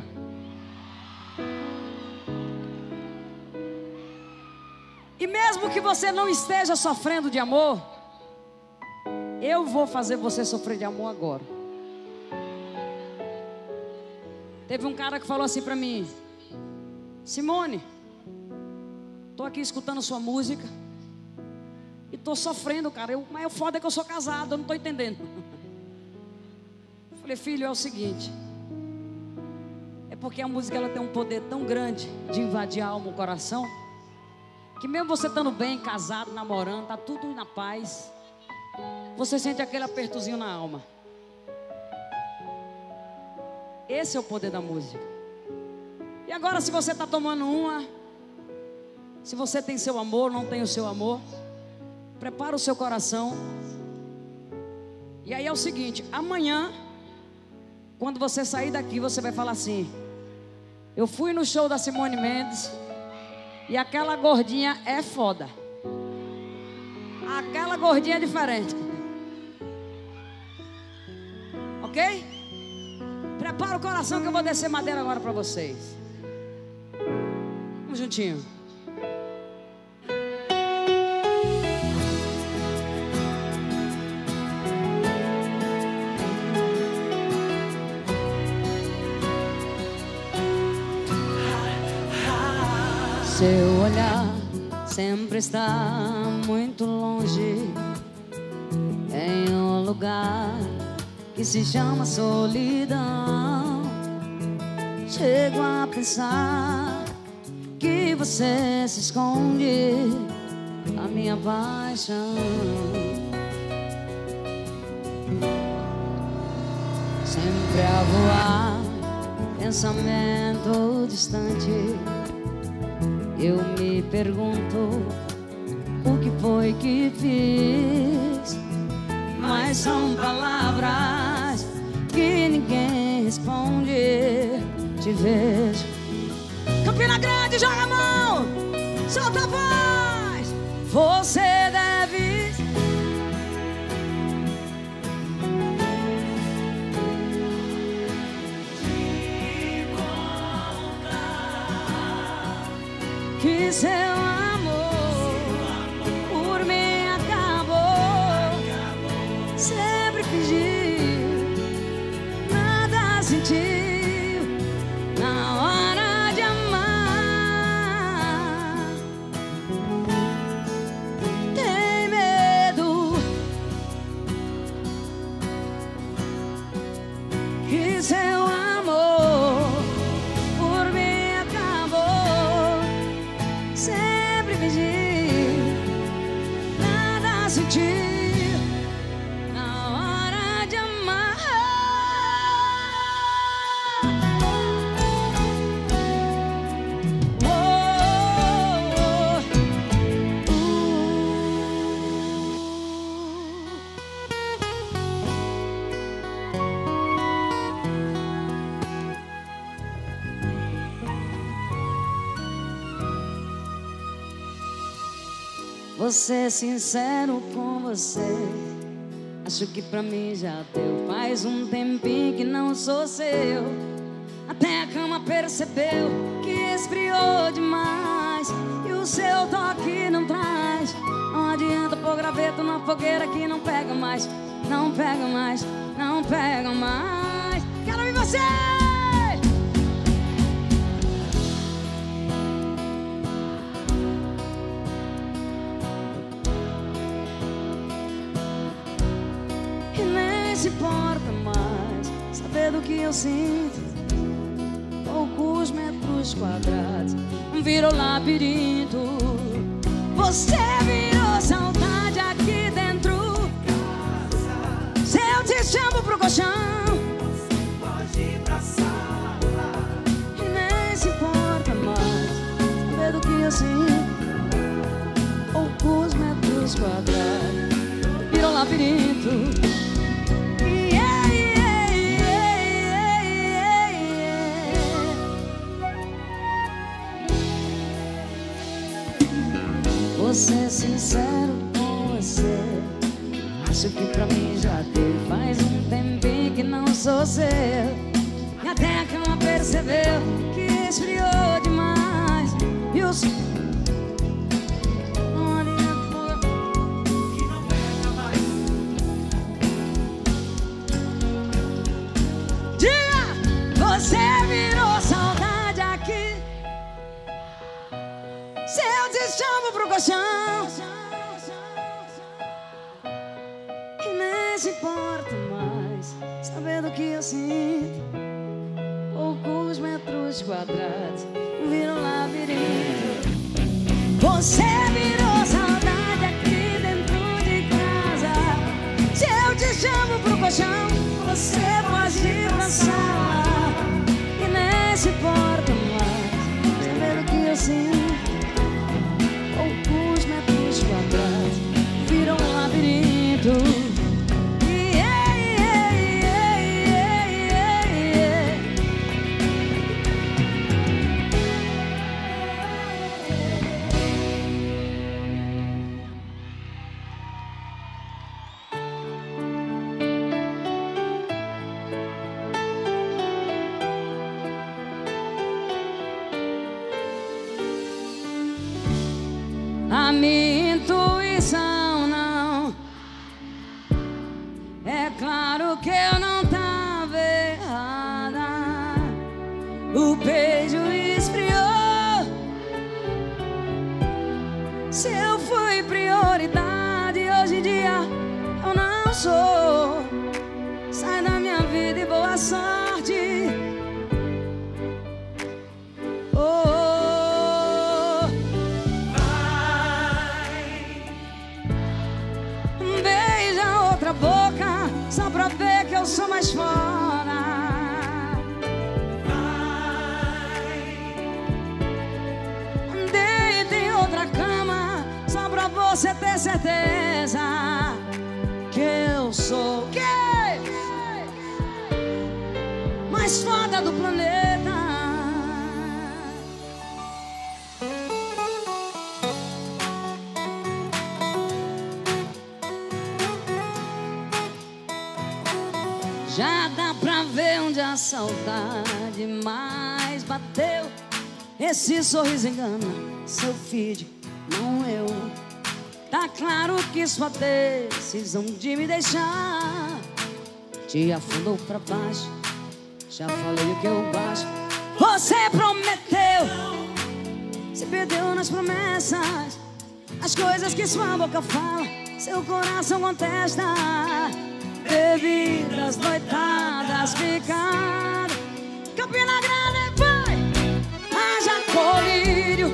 E mesmo que você não esteja sofrendo de amor, eu vou fazer você sofrer de amor agora. Teve um cara que falou assim pra mim: Simone, tô aqui escutando sua música e tô sofrendo, cara. Eu, mas o foda é que eu sou casado, eu não tô entendendo. Eu falei: filho, é o seguinte, é porque a música ela tem um poder tão grande de invadir a alma, o coração, que mesmo você estando bem, casado, namorando, tá tudo na paz, você sente aquele apertozinho na alma. Esse é o poder da música. E agora, se você tá tomando uma, se você tem seu amor, não tem o seu amor, prepara o seu coração. E aí é o seguinte, amanhã, quando você sair daqui, você vai falar assim: eu fui no show da Simone Mendes e aquela gordinha é foda. Aquela gordinha é diferente. Ok? Prepara o coração que eu vou descer madeira agora pra vocês. Vamos juntinho. Seu olhar sempre está muito longe, em um lugar que se chama solidão. Chego a pensar que você se esconde a minha paixão. Sempre a voar, pensamento distante. Eu me pergunto o que foi que fiz, mas são palavras que ninguém responde. Te vejo. Campina Grande, joga a mão, solta a voz. Você deve te contar que seu amor por mim acabou. Sempre fingiu, nada sentiu. Na hora de amar, tem medo que seu amor por mim acabou. Sempre fingiu, nada sentiu. Na hora de amar, vou ser sincero com você, Acho que pra mim já deu. Faz um tempinho que não sou seu. Até a cama percebeu que esfriou demais. E o seu toque não traz. Não adianta pôr graveto na fogueira que não pega mais. Não pega mais, não pega mais. Quero ouvir você! E nem se importa mais saber do que eu sinto. Poucos metros quadrados virou labirinto. Você virou saudade aqui dentro. Se eu te chamo pro colchão,
Você pode ir pra sala.
e nem se importa mais saber do que eu sinto. Poucos metros quadrados virou labirinto. Yeah, yeah, yeah, yeah, yeah. Vou ser sincero com você. Acho que pra mim já deu. Faz um tempinho que não sou seu. E até a cama percebeu que esfriou demais. E os... não adianta.
Que não pega mais.
Diga! Você virou saudade aqui. Se eu te chamo pro colchão, e nem se importa mais saber do que eu sinto. Poucos metros quadrados viram labirinto. Você virou saudade aqui dentro de casa. Se eu te chamo pro colchão, você pode ir pra sala. E nem se importa mais saber do que eu sinto. Poucos metros quadrados viram um labirinto. Yeah, yeah, yeah, yeah, yeah, yeah. A minha intuição não. É claro que eu não tava errada. O beijo esfriou. Se eu fui prioridade, hoje em dia eu não sou. Sai da minha vida e boa sorte. Oh, beija outra boca só pra ver que eu sou mais fora. Deita em outra cama só pra você ter certeza que eu sou que mais foda do planeta. Já dá pra ver onde a saudade mais bateu. Esse sorriso engana seu feed, não eu. Tá claro que sua decisão de me deixar te afundou pra baixo. Já falei o que eu acho. Você prometeu, se perdeu nas promessas. As coisas que sua boca fala, seu coração contesta. Bebidas, noitadas, picada, Campina Grande, vai! Haja colírio.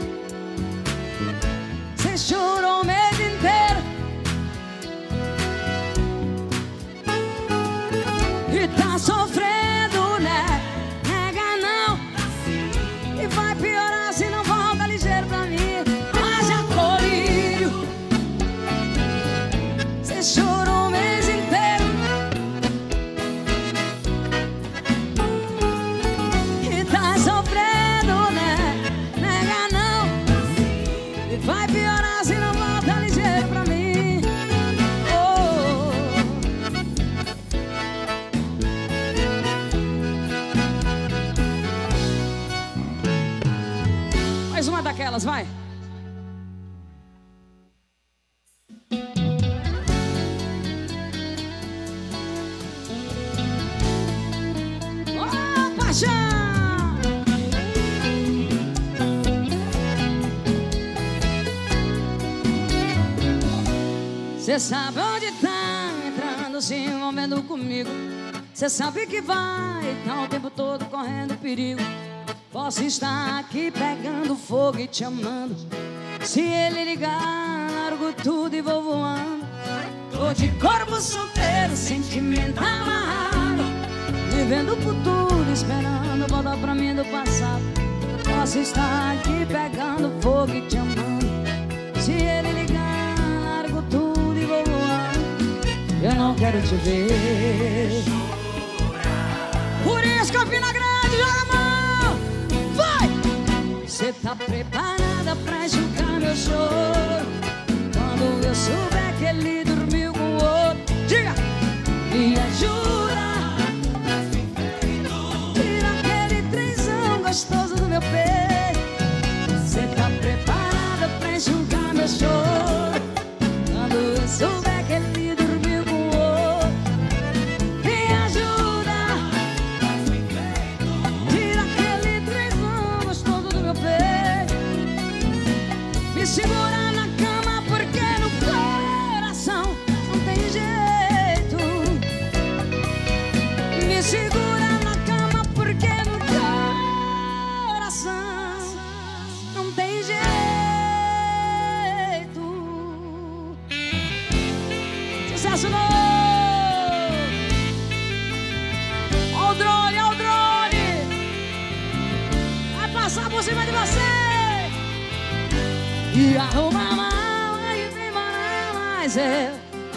Cê chorou o mês inteiro e tá sofrendo, né? Nega não. E vai piorar se não volta ligeiro pra mim. Haja colírio. Cê chorou o mês inteiro elas, vai. Oh, paixão! Cê sabe onde tá entrando, se envolvendo comigo. Cê sabe que vai tá o tempo todo correndo perigo. Posso estar aqui pegando fogo e te amando. Se ele ligar, largo tudo e vou voando. Tô de corpo solteiro, sentimento amarrado, vivendo o futuro, esperando voltar pra mim do passado. Posso estar aqui pegando fogo e te amando. Se ele ligar, largo tudo e vou voando. Eu não quero te ver. Por isso, Campina Grande, joga a mão! Vai! Cê tá preparada pra julgar meu choro? Quando eu souber que ele dormiu com o outro, diga! Me ajuda! Tira aquele trenzão gostoso do meu peito. Cê tá preparada pra julgar meu choro? Quando eu souber que ele dormiu com o outro, me ajuda! Tira aquele trenzão gostoso do meu peito. Me segura na cama porque no coração não tem jeito. Me segura na cama porque no coração não tem jeito. Sucesso novo! Ó o drone, ó o drone! Vai passar por cima de você! E arruma a mala e vem morar mais eu.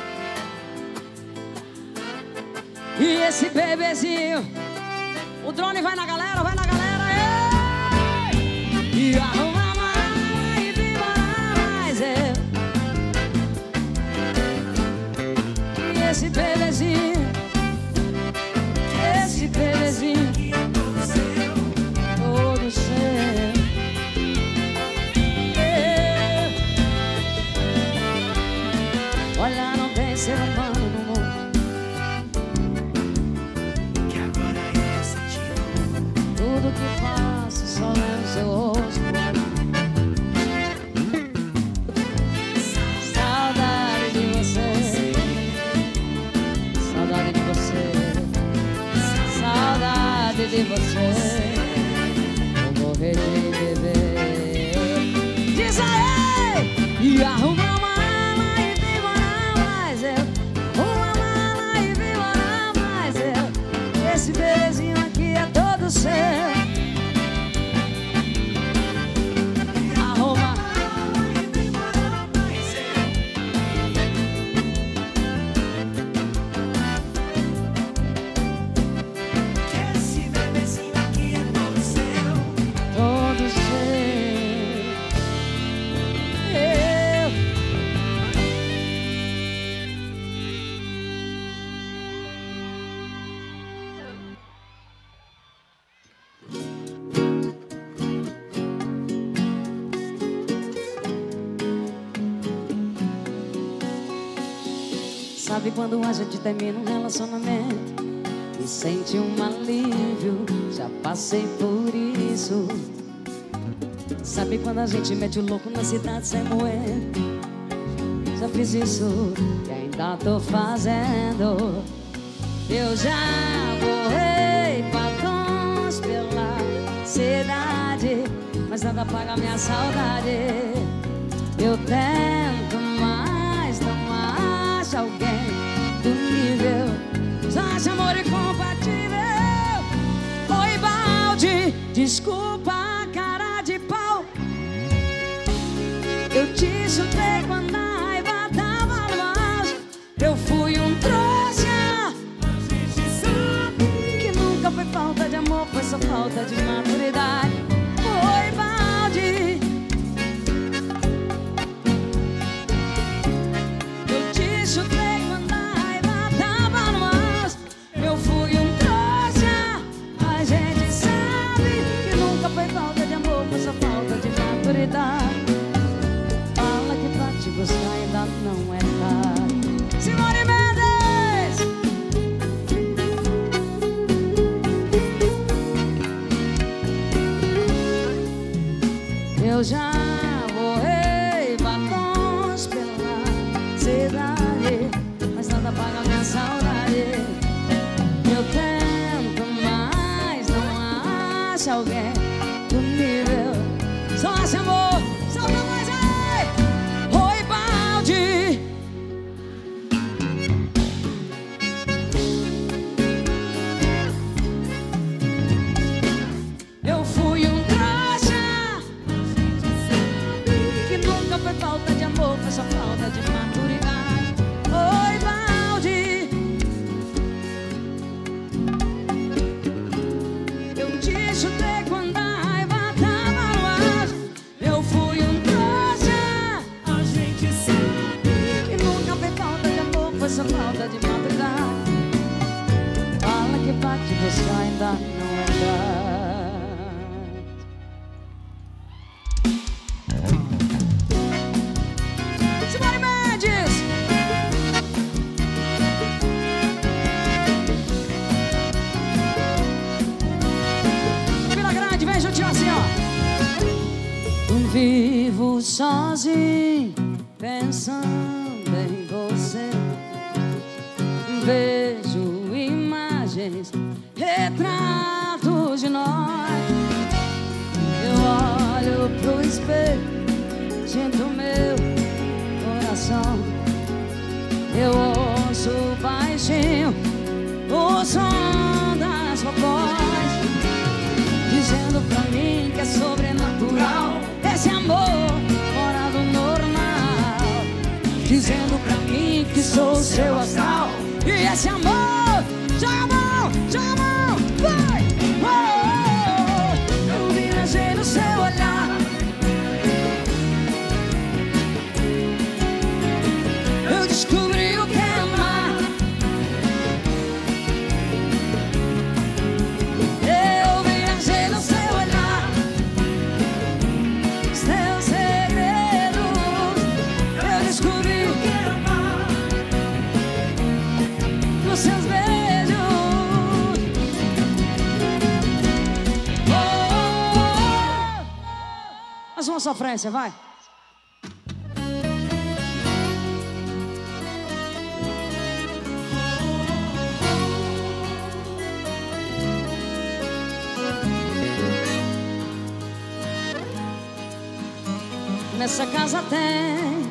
E esse bebezinho, o drone vai na galera, vai na galera, ei! E arruma a mala e vem morar mais eu. E esse bebezinho, esse bebezinho, todo seu. Olha, não tem ser humano no mundo
Que agora é sentido.
tudo que faço, só lembro seu rosto. Saudade de você, saudade de você, saudade de você. Vou morrer de beber. Diz aí! E arruma uma mala e vem morar mais eu. Uma mala e vem morar mais eu. Esse bebezinho aqui é todo seu. Arruma
E vem morar mais eu. Que esse bebezinho aqui é todo seu.
todo seu. Eu. Sabe quando a gente termina um relacionamento e sente um alívio? Já passei por isso. Sabe quando a gente mete o louco na cidade sem moer? Já fiz isso e ainda tô fazendo. Eu já borrei batom pela cidade, mas nada paga minha saudade. Eu tento, mas não acho alguém do nível. Só acho amor incompatível. Oi, balde, desculpa a cara de pau. Eu te chutei quando a raiva tava no auge. Eu fui um trouxa. Que nunca foi falta de amor, foi só falta de maturidade. Oi, balde, eu te chutei quando a raiva tava no auge. Eu fui um trouxa. A gente sabe que nunca foi falta de amor, foi só falta de maturidade. Eu já borrei batons pela cidade, mas nada paga minha saudade. Eu tento, mas não acho alguém do nível. Só esse amor, solta mais aí. Oi, balde. Eu fui um trouxa que nunca foi falta de amor, foi só falta de maturidade. Oi, balde. Eu te chutei quando a raiva tava no ar. Eu fui um trouxa,
A gente sabe.
que nunca foi falta de amor, foi só falta de maturidade. Fala que bate, você ainda não é verdade. Simone Mendes! Vila Grande, vem juntinho assim, ó. Vivo sozinho, pensando em você. Vejo imagens, retratos de nós. Eu olho pro espelho, sinto meu coração. Eu ouço baixinho o som das vozes, dizendo pra mim que é sobrenatural esse amor fora do normal. Dizendo pra mim que sou seu astral. E esse amor, joga a mão, joga a mão, vai! Oh, oh, oh. Eu viajei no seu olhar. Eu descobri o que é amar. Eu viajei no seu olhar. Seus segredos. Eu descobri o que é amar. Nos seus beijos. Oh, oh, oh. Mais uma sofrência, vai. Nessa casa tem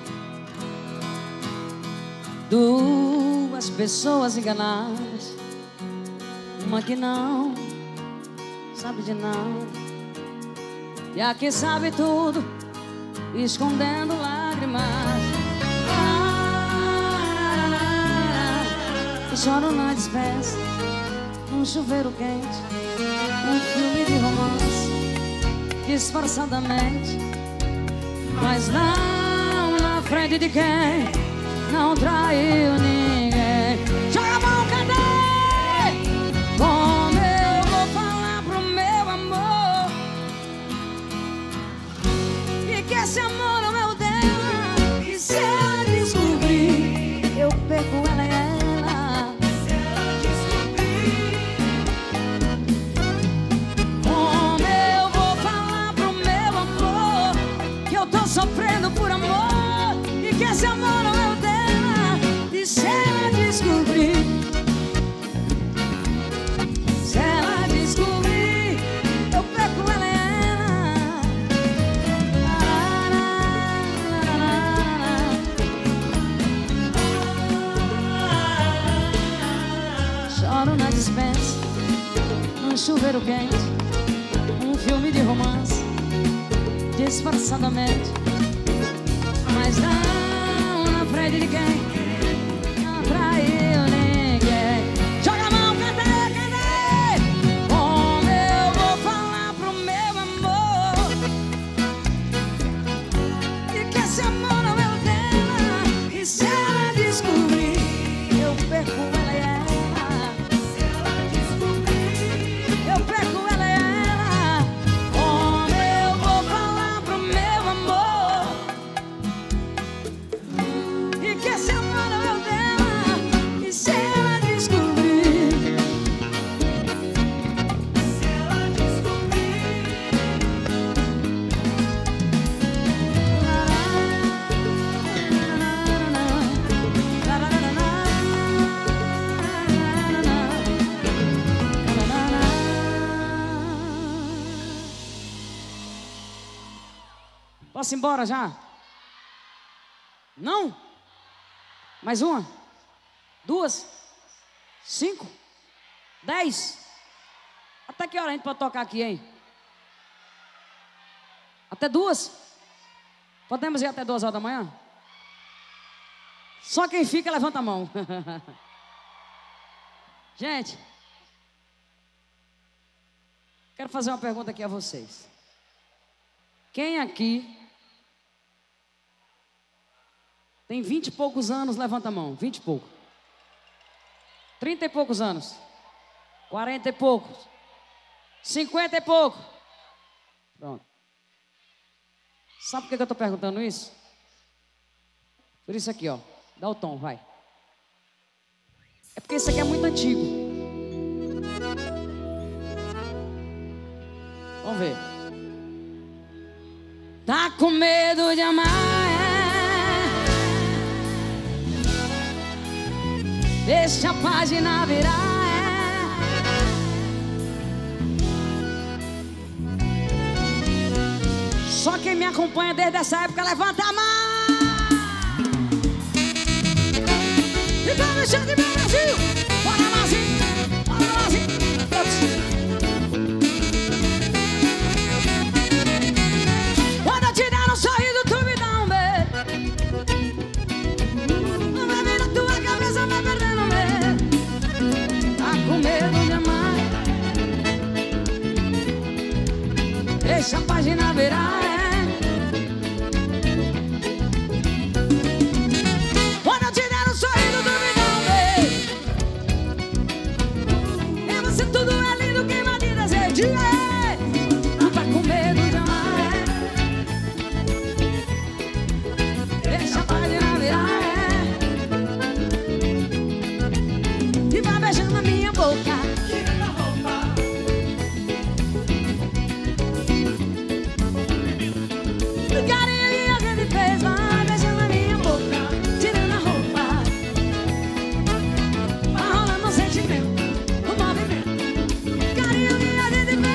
duas pessoas enganadas, uma que não sabe de nada e a que sabe tudo, escondendo lágrimas. Ah, eu choro na dispensa, um chuveiro quente, um filme de romance, disfarçadamente, mas não na frente de quem não traiu ninguém. Joga a mão, cadê? Como eu vou falar pro meu amor e que esse amor não é o dela? E se ela descobrir, eu perco ela e ela.
Se ela descobrir,
Como eu vou falar pro meu amor que eu tô sofrendo por amor e que esse amor não é o dela? E se ela descobrir, se ela descobrir, eu perco ela e ela. Choro na dispensa, num chuveiro quente, um filme de romance, disfarçadamente, mas não na frente de quem não traiu ninguém. Joga a mão, cadê, cadê? Como eu vou falar pro meu amor e que esse amor não é o dela? E se ela descobrir, eu perco ela e ela.
se ela descobrir,
Eu perco ela e ela. Como eu vou falar pro meu amor e que esse amor não é o dela? E se Posso ir embora já? Não? Mais uma? Duas? Cinco? Dez? Até que hora a gente pode tocar aqui, hein? Até duas? Podemos ir até duas horas da manhã? Só quem fica, levanta a mão. Gente, quero fazer uma pergunta aqui a vocês. Quem aqui tem vinte e poucos anos, levanta a mão. Vinte e pouco. Trinta e poucos anos. Quarenta e poucos. Cinquenta e pouco. Pronto. Sabe por que eu estou perguntando isso? Por isso aqui, ó. Dá o tom, vai. É porque isso aqui é muito antigo. Vamos ver. Tá com medo de amar, é? Deixa a página virar, é? Só quem me acompanha desde essa época, levanta a mão! E pra mexer de meu Brasil! Bora, Brasil! Bora, Brasil! Quando eu te der um sorriso, tu me dá um beijo. Não vai vir na tua cabeça, vai perdendo o medo. Tá com medo de amar, deixa a página virar, é? Quando eu te der um sorriso, tu me dá um beijo. E você tudo é lindo, queima de desejo, é? Tu tá com medo de amar, é? Deixa a página virar, é? E vai beijando a minha boca.
Tirando a roupa.
O carinho que a gente fez, vai beijando a minha boca. Tirando a roupa. Vai rolando um sentimento, um movimento. O carinho que a gente fez.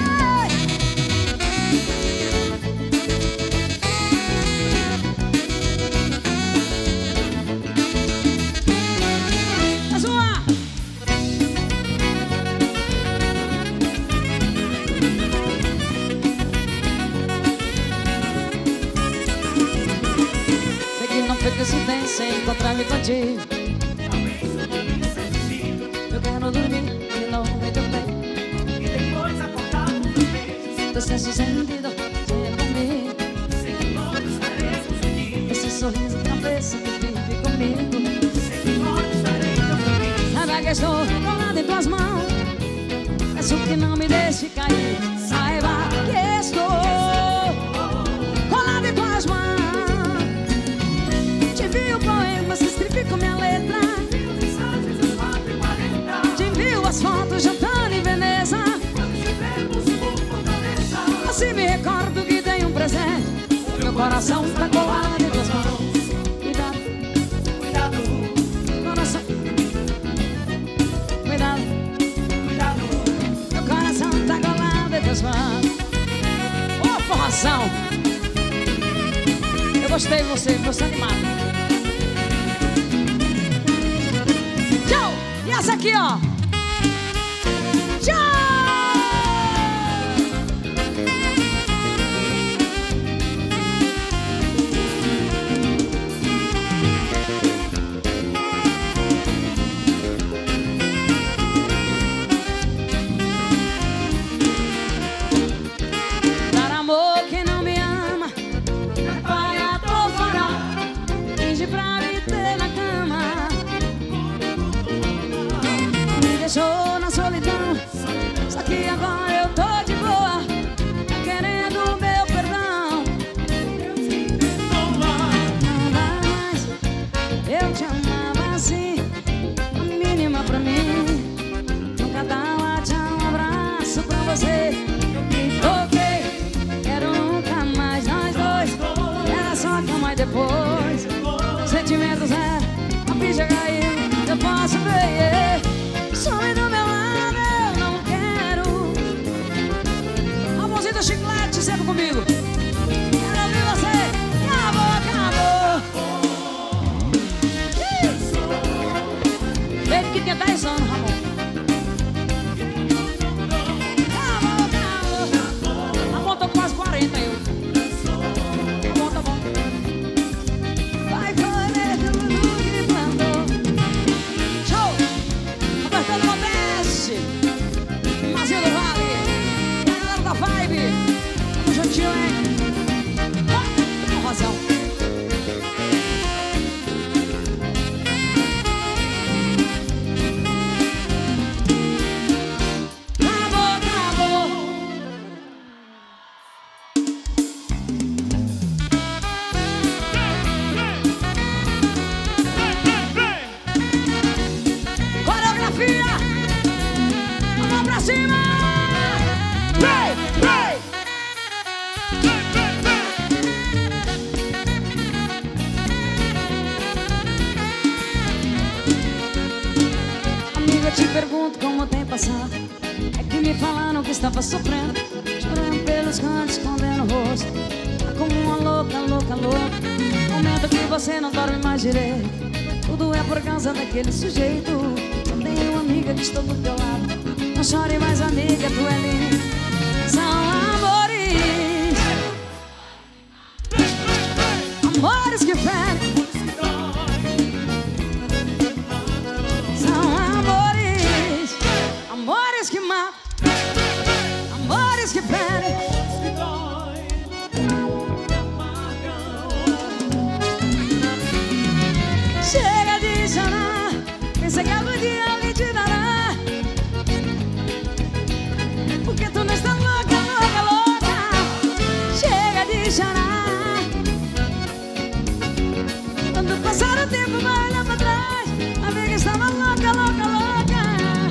Mais uma. Sei que não foi coincidência encontrar-me contigo.
Talvez tudo isso é destino.
Eu quero dormir de novo em teu peito.
E depois acordar com os beijos.
Teu sexto sentido, sonha comigo.
Sei que logo estaremos unidos.
Esse sorriso cabeça que vive comigo.
Sei que logo estarei tão feliz.
Saiba que estou colado em tuas mãos. Peço que não me deixe cair. Saiba que estou colado em tuas mãos. Te envio poemas que escrevi com minha letra.
Os mensagens às quatro e quarenta.
Te envio as fotos jantando em Veneza.
Quando estivermos por Fortaleza.
Assim me recordo que dei um presente. Meu coração tá colado em tuas mãos. Cuidado,
Cuidado,
coração. Cuidado,
cuidado.
meu coração tá colado em tuas mãos. Ô, forração! Eu gostei de você, você é animado. Tchau! E essa aqui, ó. Tchau! Dar amor quem não me ama, vai atorar. eu te pergunto como tem passado. É que me falaram que estava sofrendo, chorando pelos cantos, escondendo o rosto. Tá como uma louca, louca, louca. Momento que você não dorme mais direito. Tudo é por causa daquele sujeito. Só tenho uma amiga que estou do teu lado. Não chore mais, amiga, tu é linda. São amores, amores que ferem. São amores, amores que matam, amores que ferem. Chega de chorar, pensa que algum dia alguém te dará. Porque tu não está louca, louca, louca. Chega de chorar. Quando passar o tempo vai olhar pra trás, a ver que estava louca, louca, louca.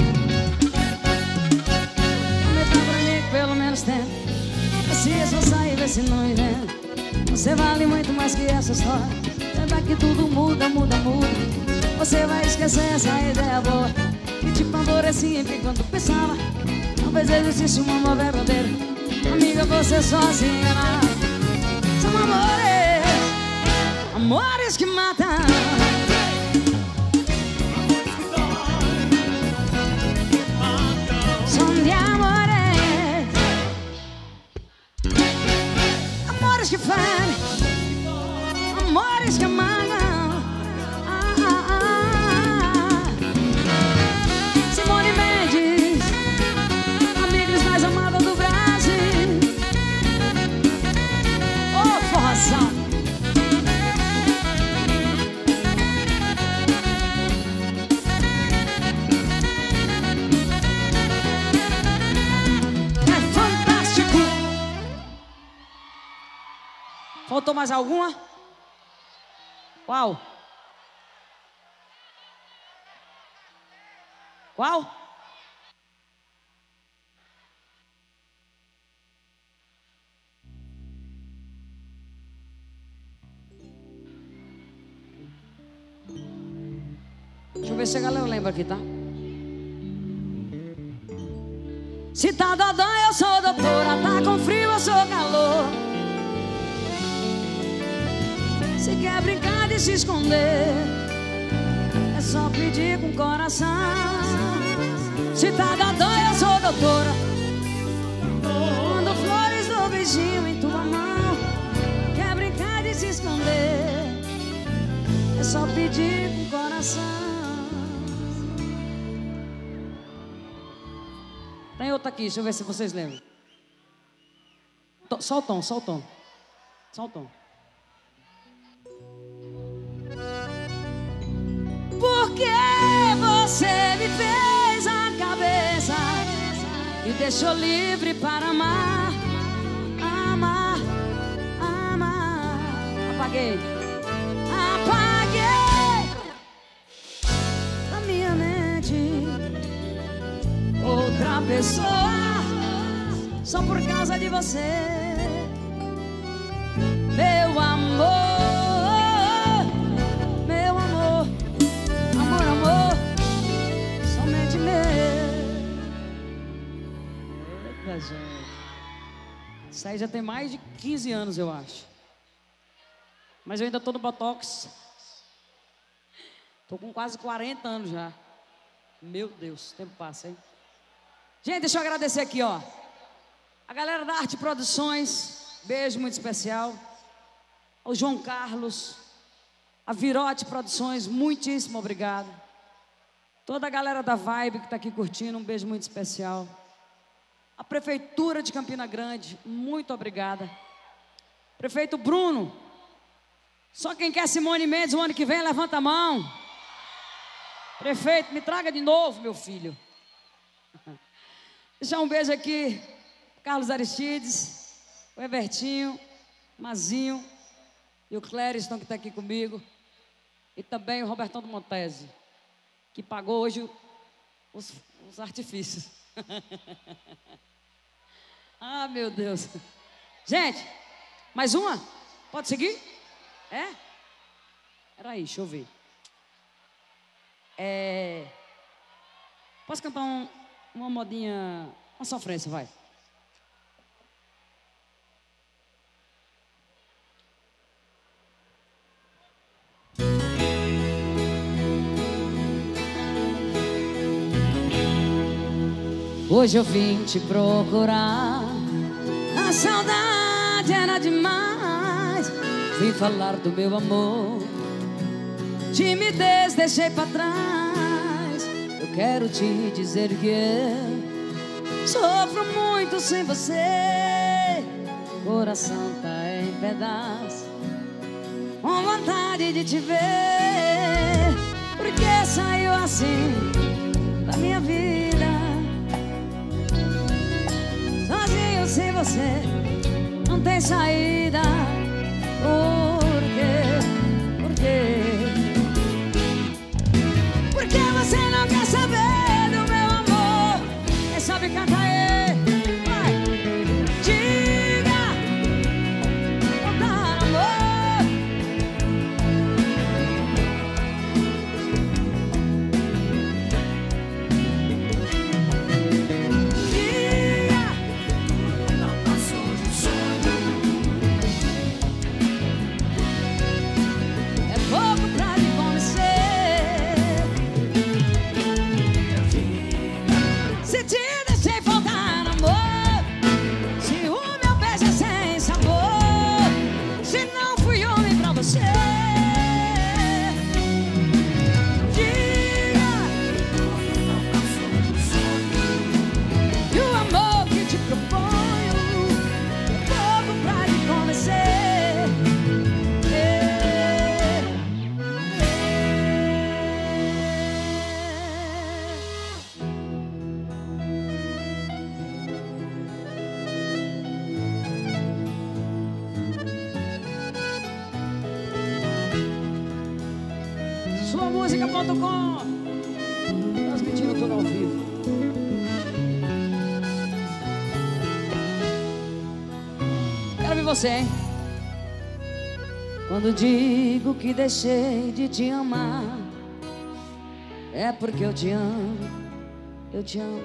Prometo pra mim que pelo menos tempo. Se esforçar e ver se não inventa. Você vale muito mais que essa história. Saiba que tudo muda, muda, muda. Você vai esquecer essa ideia boa que te favorecia enquanto pensava. Talvez existisse uma amor verdadeiro. Amiga, você só se engana. São amores, amores que matam. São de amores, amores que ferem, amores que amagam. Ah, ah, ah. Simone Mendes, amigas mais amadas do Brasil. Oh, forração. É fantástico. Faltou mais alguma? Qual? Qual? Deixa eu ver se a galera lembra aqui, tá? Se tá dodói, eu sou doutora. Tá com frio, eu sou calor. Se quer brincar de se esconder, é só pedir com o coração. Se tá dodói, eu sou doutora. Mando flores do beijinho em tua mão. Quer brincar de se esconder, é só pedir com o coração. Tem outra aqui, deixa eu ver se vocês lembram. To- Só o tom, só o tom. Só o tom. Porque você me fez a cabeça e deixou livre para amar, amar, amar. Apaguei, apaguei da minha mente outra pessoa só por causa de você, meu amor. Amor, amor, somente meu. Eita, gente. Isso aí já tem mais de quinze anos, eu acho. Mas eu ainda tô no Botox. Tô com quase quarenta anos já. Meu Deus, o tempo passa, hein? Gente, deixa eu agradecer aqui, ó. A galera da Arte Produções, beijo muito especial. Ao João Carlos. A Virote Produções, muitíssimo obrigado. Toda a galera da Vibe que está aqui curtindo, um beijo muito especial. A Prefeitura de Campina Grande, muito obrigada. Prefeito Bruno, só quem quer Simone Mendes o ano que vem, levanta a mão. Prefeito, me traga de novo, meu filho. Deixar um beijo aqui, Carlos Aristides, o Evertinho, Mazinho e o Clériston que está aqui comigo. E também o Robertão do Montese, que pagou hoje os, os artifícios. Ah, meu Deus. Gente, mais uma? Pode seguir? É? Peraí, deixa eu ver. É... Posso cantar um, uma modinha, uma sofrência, vai. Hoje eu vim te procurar, a saudade era demais. Vim falar do meu amor, timidez deixei pra trás. Eu quero te dizer que eu sofro muito sem você. Coração tá em pedaços, com vontade de te ver. Por que saiu assim da minha vida? Sozinho sem você, não tem saída. Por quê? Por quê? Por que você não quer saber do meu amor? Quem sabe canta aí, vai. Diga, voltar amor. Diga,
Não passou de um sonho.
é pouco pra me convencer. Se te deixei faltar amor, se o meu beijo é sem sabor, se não fui homem pra você. Diga,
Não passou de um sonho.
e o amor que te proponho é pouco pra me convencer. Sua música ponto com, transmitindo tudo ao vivo. Quero ver você, hein? Quando digo que deixei de te amar, é porque eu te amo, eu te amo.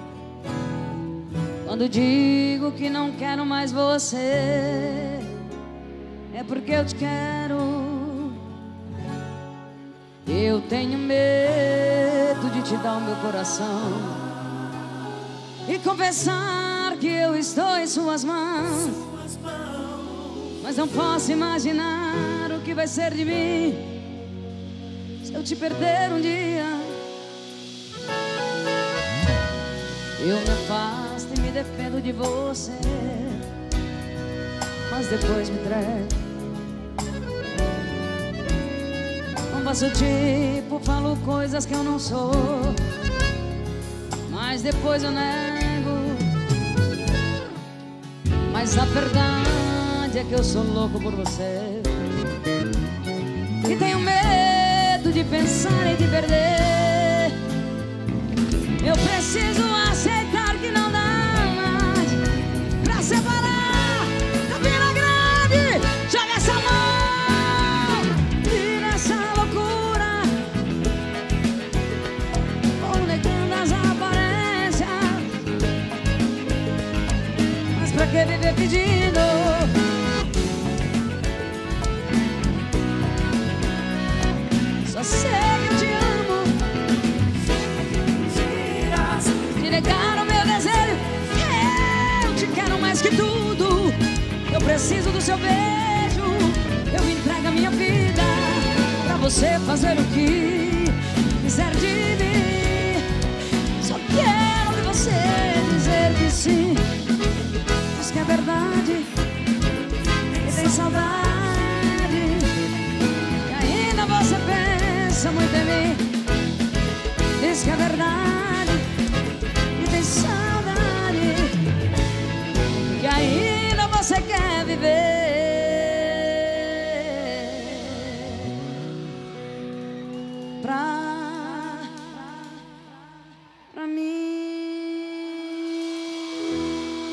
Quando digo que não quero mais você, é porque eu te quero. Eu tenho medo de te dar o meu coração e confessar que eu estou em suas mãos. Mas não posso imaginar o que vai ser de mim se eu te perder um dia. Eu me afasto e me defendo de você, mas depois me entrego. Não faço tipo, falo coisas que eu não sou, mas depois eu nego. Mas a verdade é que eu sou louco por você e tenho medo de pensar e de perder. Eu preciso aceitar que não dá mais pra separar. Campina Grande, joga essa mão, tira essa loucura, vou negando as aparências. Mas pra que viver pedindo? Só sei que eu te amo. Te negar o meu desejo, eu te quero mais que tudo. Eu preciso do seu beijo, eu entrego a minha vida pra você fazer o que quiser de mim. Só quero ouvir você dizer que sim, diz que é verdade, que tem saudade, e ainda você pensa muito em mim. Diz que é verdade, que tem saudade, que ainda você quer viver pra, pra mim.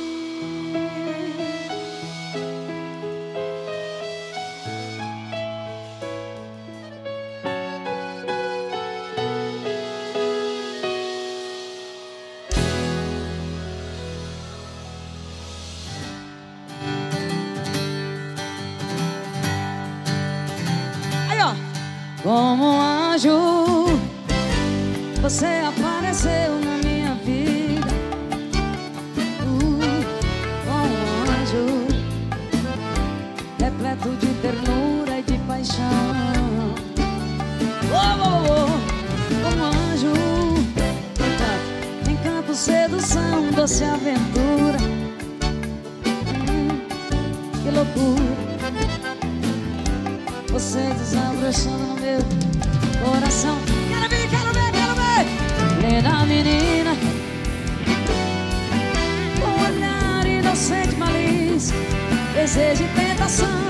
como um anjo, você apareceu na minha vida. uh, Como um anjo, repleto de ternura e de paixão. Oh, oh, oh, como um anjo, encanto, sedução, doce aventura. hum, Que loucura, você desabrochando no meu coração. Quero ver, quero ver, quero ver. Linda menina, com um olhar inocente, malícia, desejo e tentação,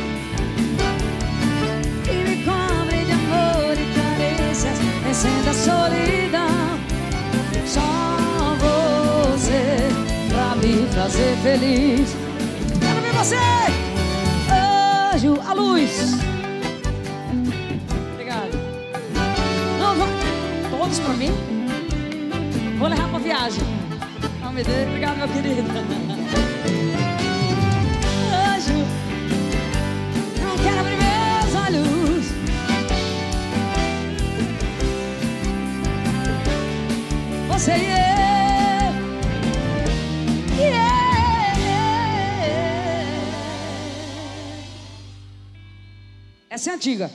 e me cobre de amor e carícias, vencendo a solidão. Só você pra me fazer feliz. Quero ver você, anjo, a luz. Todos pra mim? Vou levar pra viagem. Não me dê, obrigado, meu querido. Anjo, não quero abrir meus olhos. Você e eu, yeah. Essa é antiga.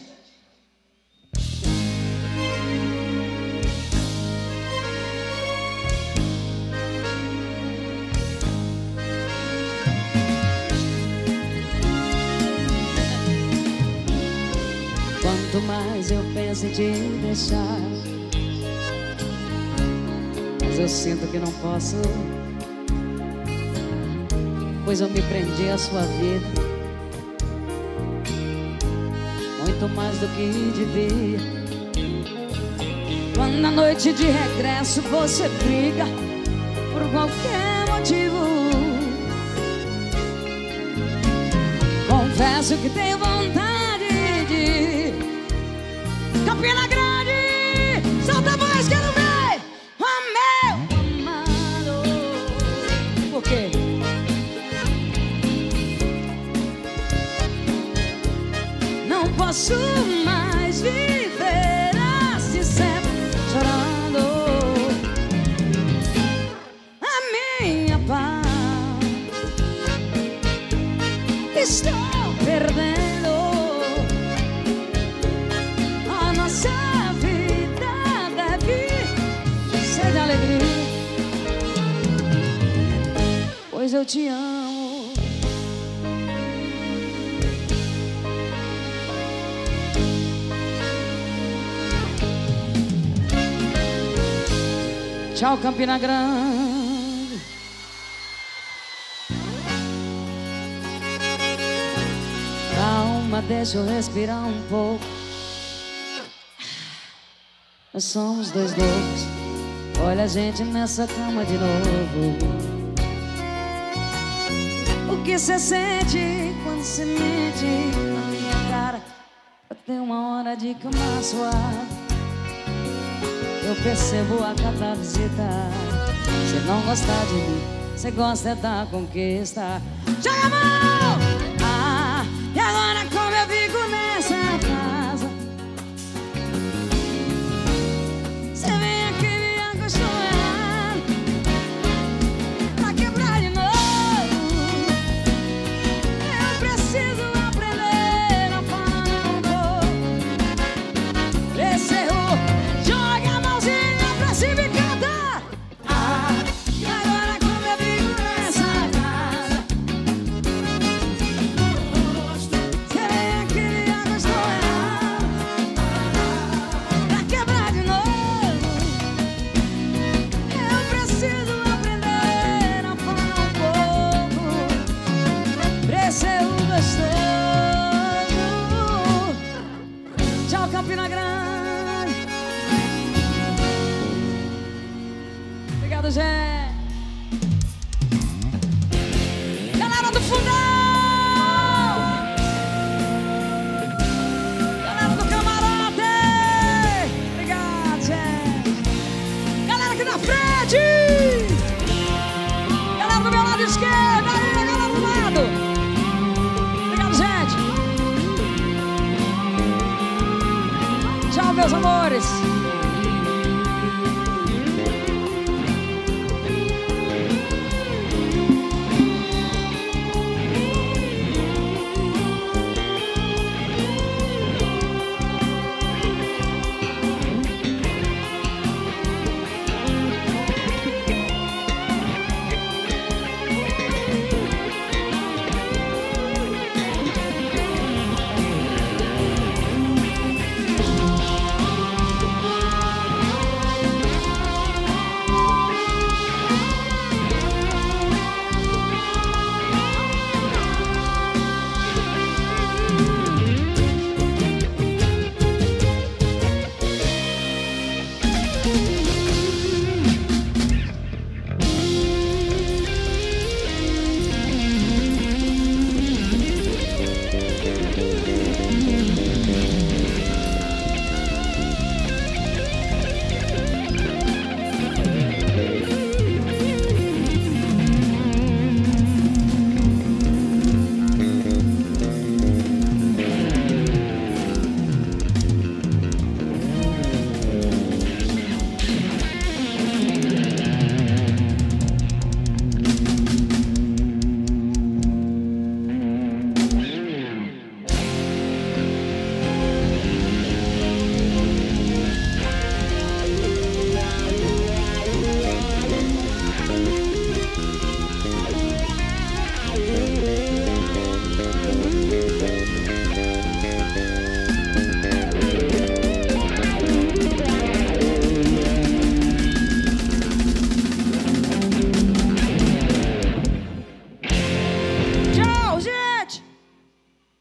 Quanto mais eu penso em te deixar, mas eu sinto que não posso, pois eu me prendi à sua vida, muito mais do que devia. Quando na noite de regresso você briga por qualquer motivo, confesso que tenho vontade de Campina Grande, solta a voz, quero ver. Oh, meu amado. Por quê? Não posso mais viver assim sempre chorando. A minha paz estou perdendo. Pois eu te amo. Tchau, Campina Grande. Calma, deixa eu respirar um pouco. Nós somos dois loucos. Olha a gente nessa cama de novo. O que cê sente quando cê mente na minha cara pra ter uma hora de cama suave? Eu percebo a cada visita. Cê não gosta de mim, cê gosta da conquista. Joga a mão! Ah, e agora como eu fico nessa casa? Cê vem aqui me acostumar pra quebrar de novo. Campina Grande. Obrigado, Zé. Galera do fundão, galera do camarote, obrigado, gente. Galera aqui na frente, galera do meu lado esquerdo, aí, galera do lado. Obrigado, gente. esse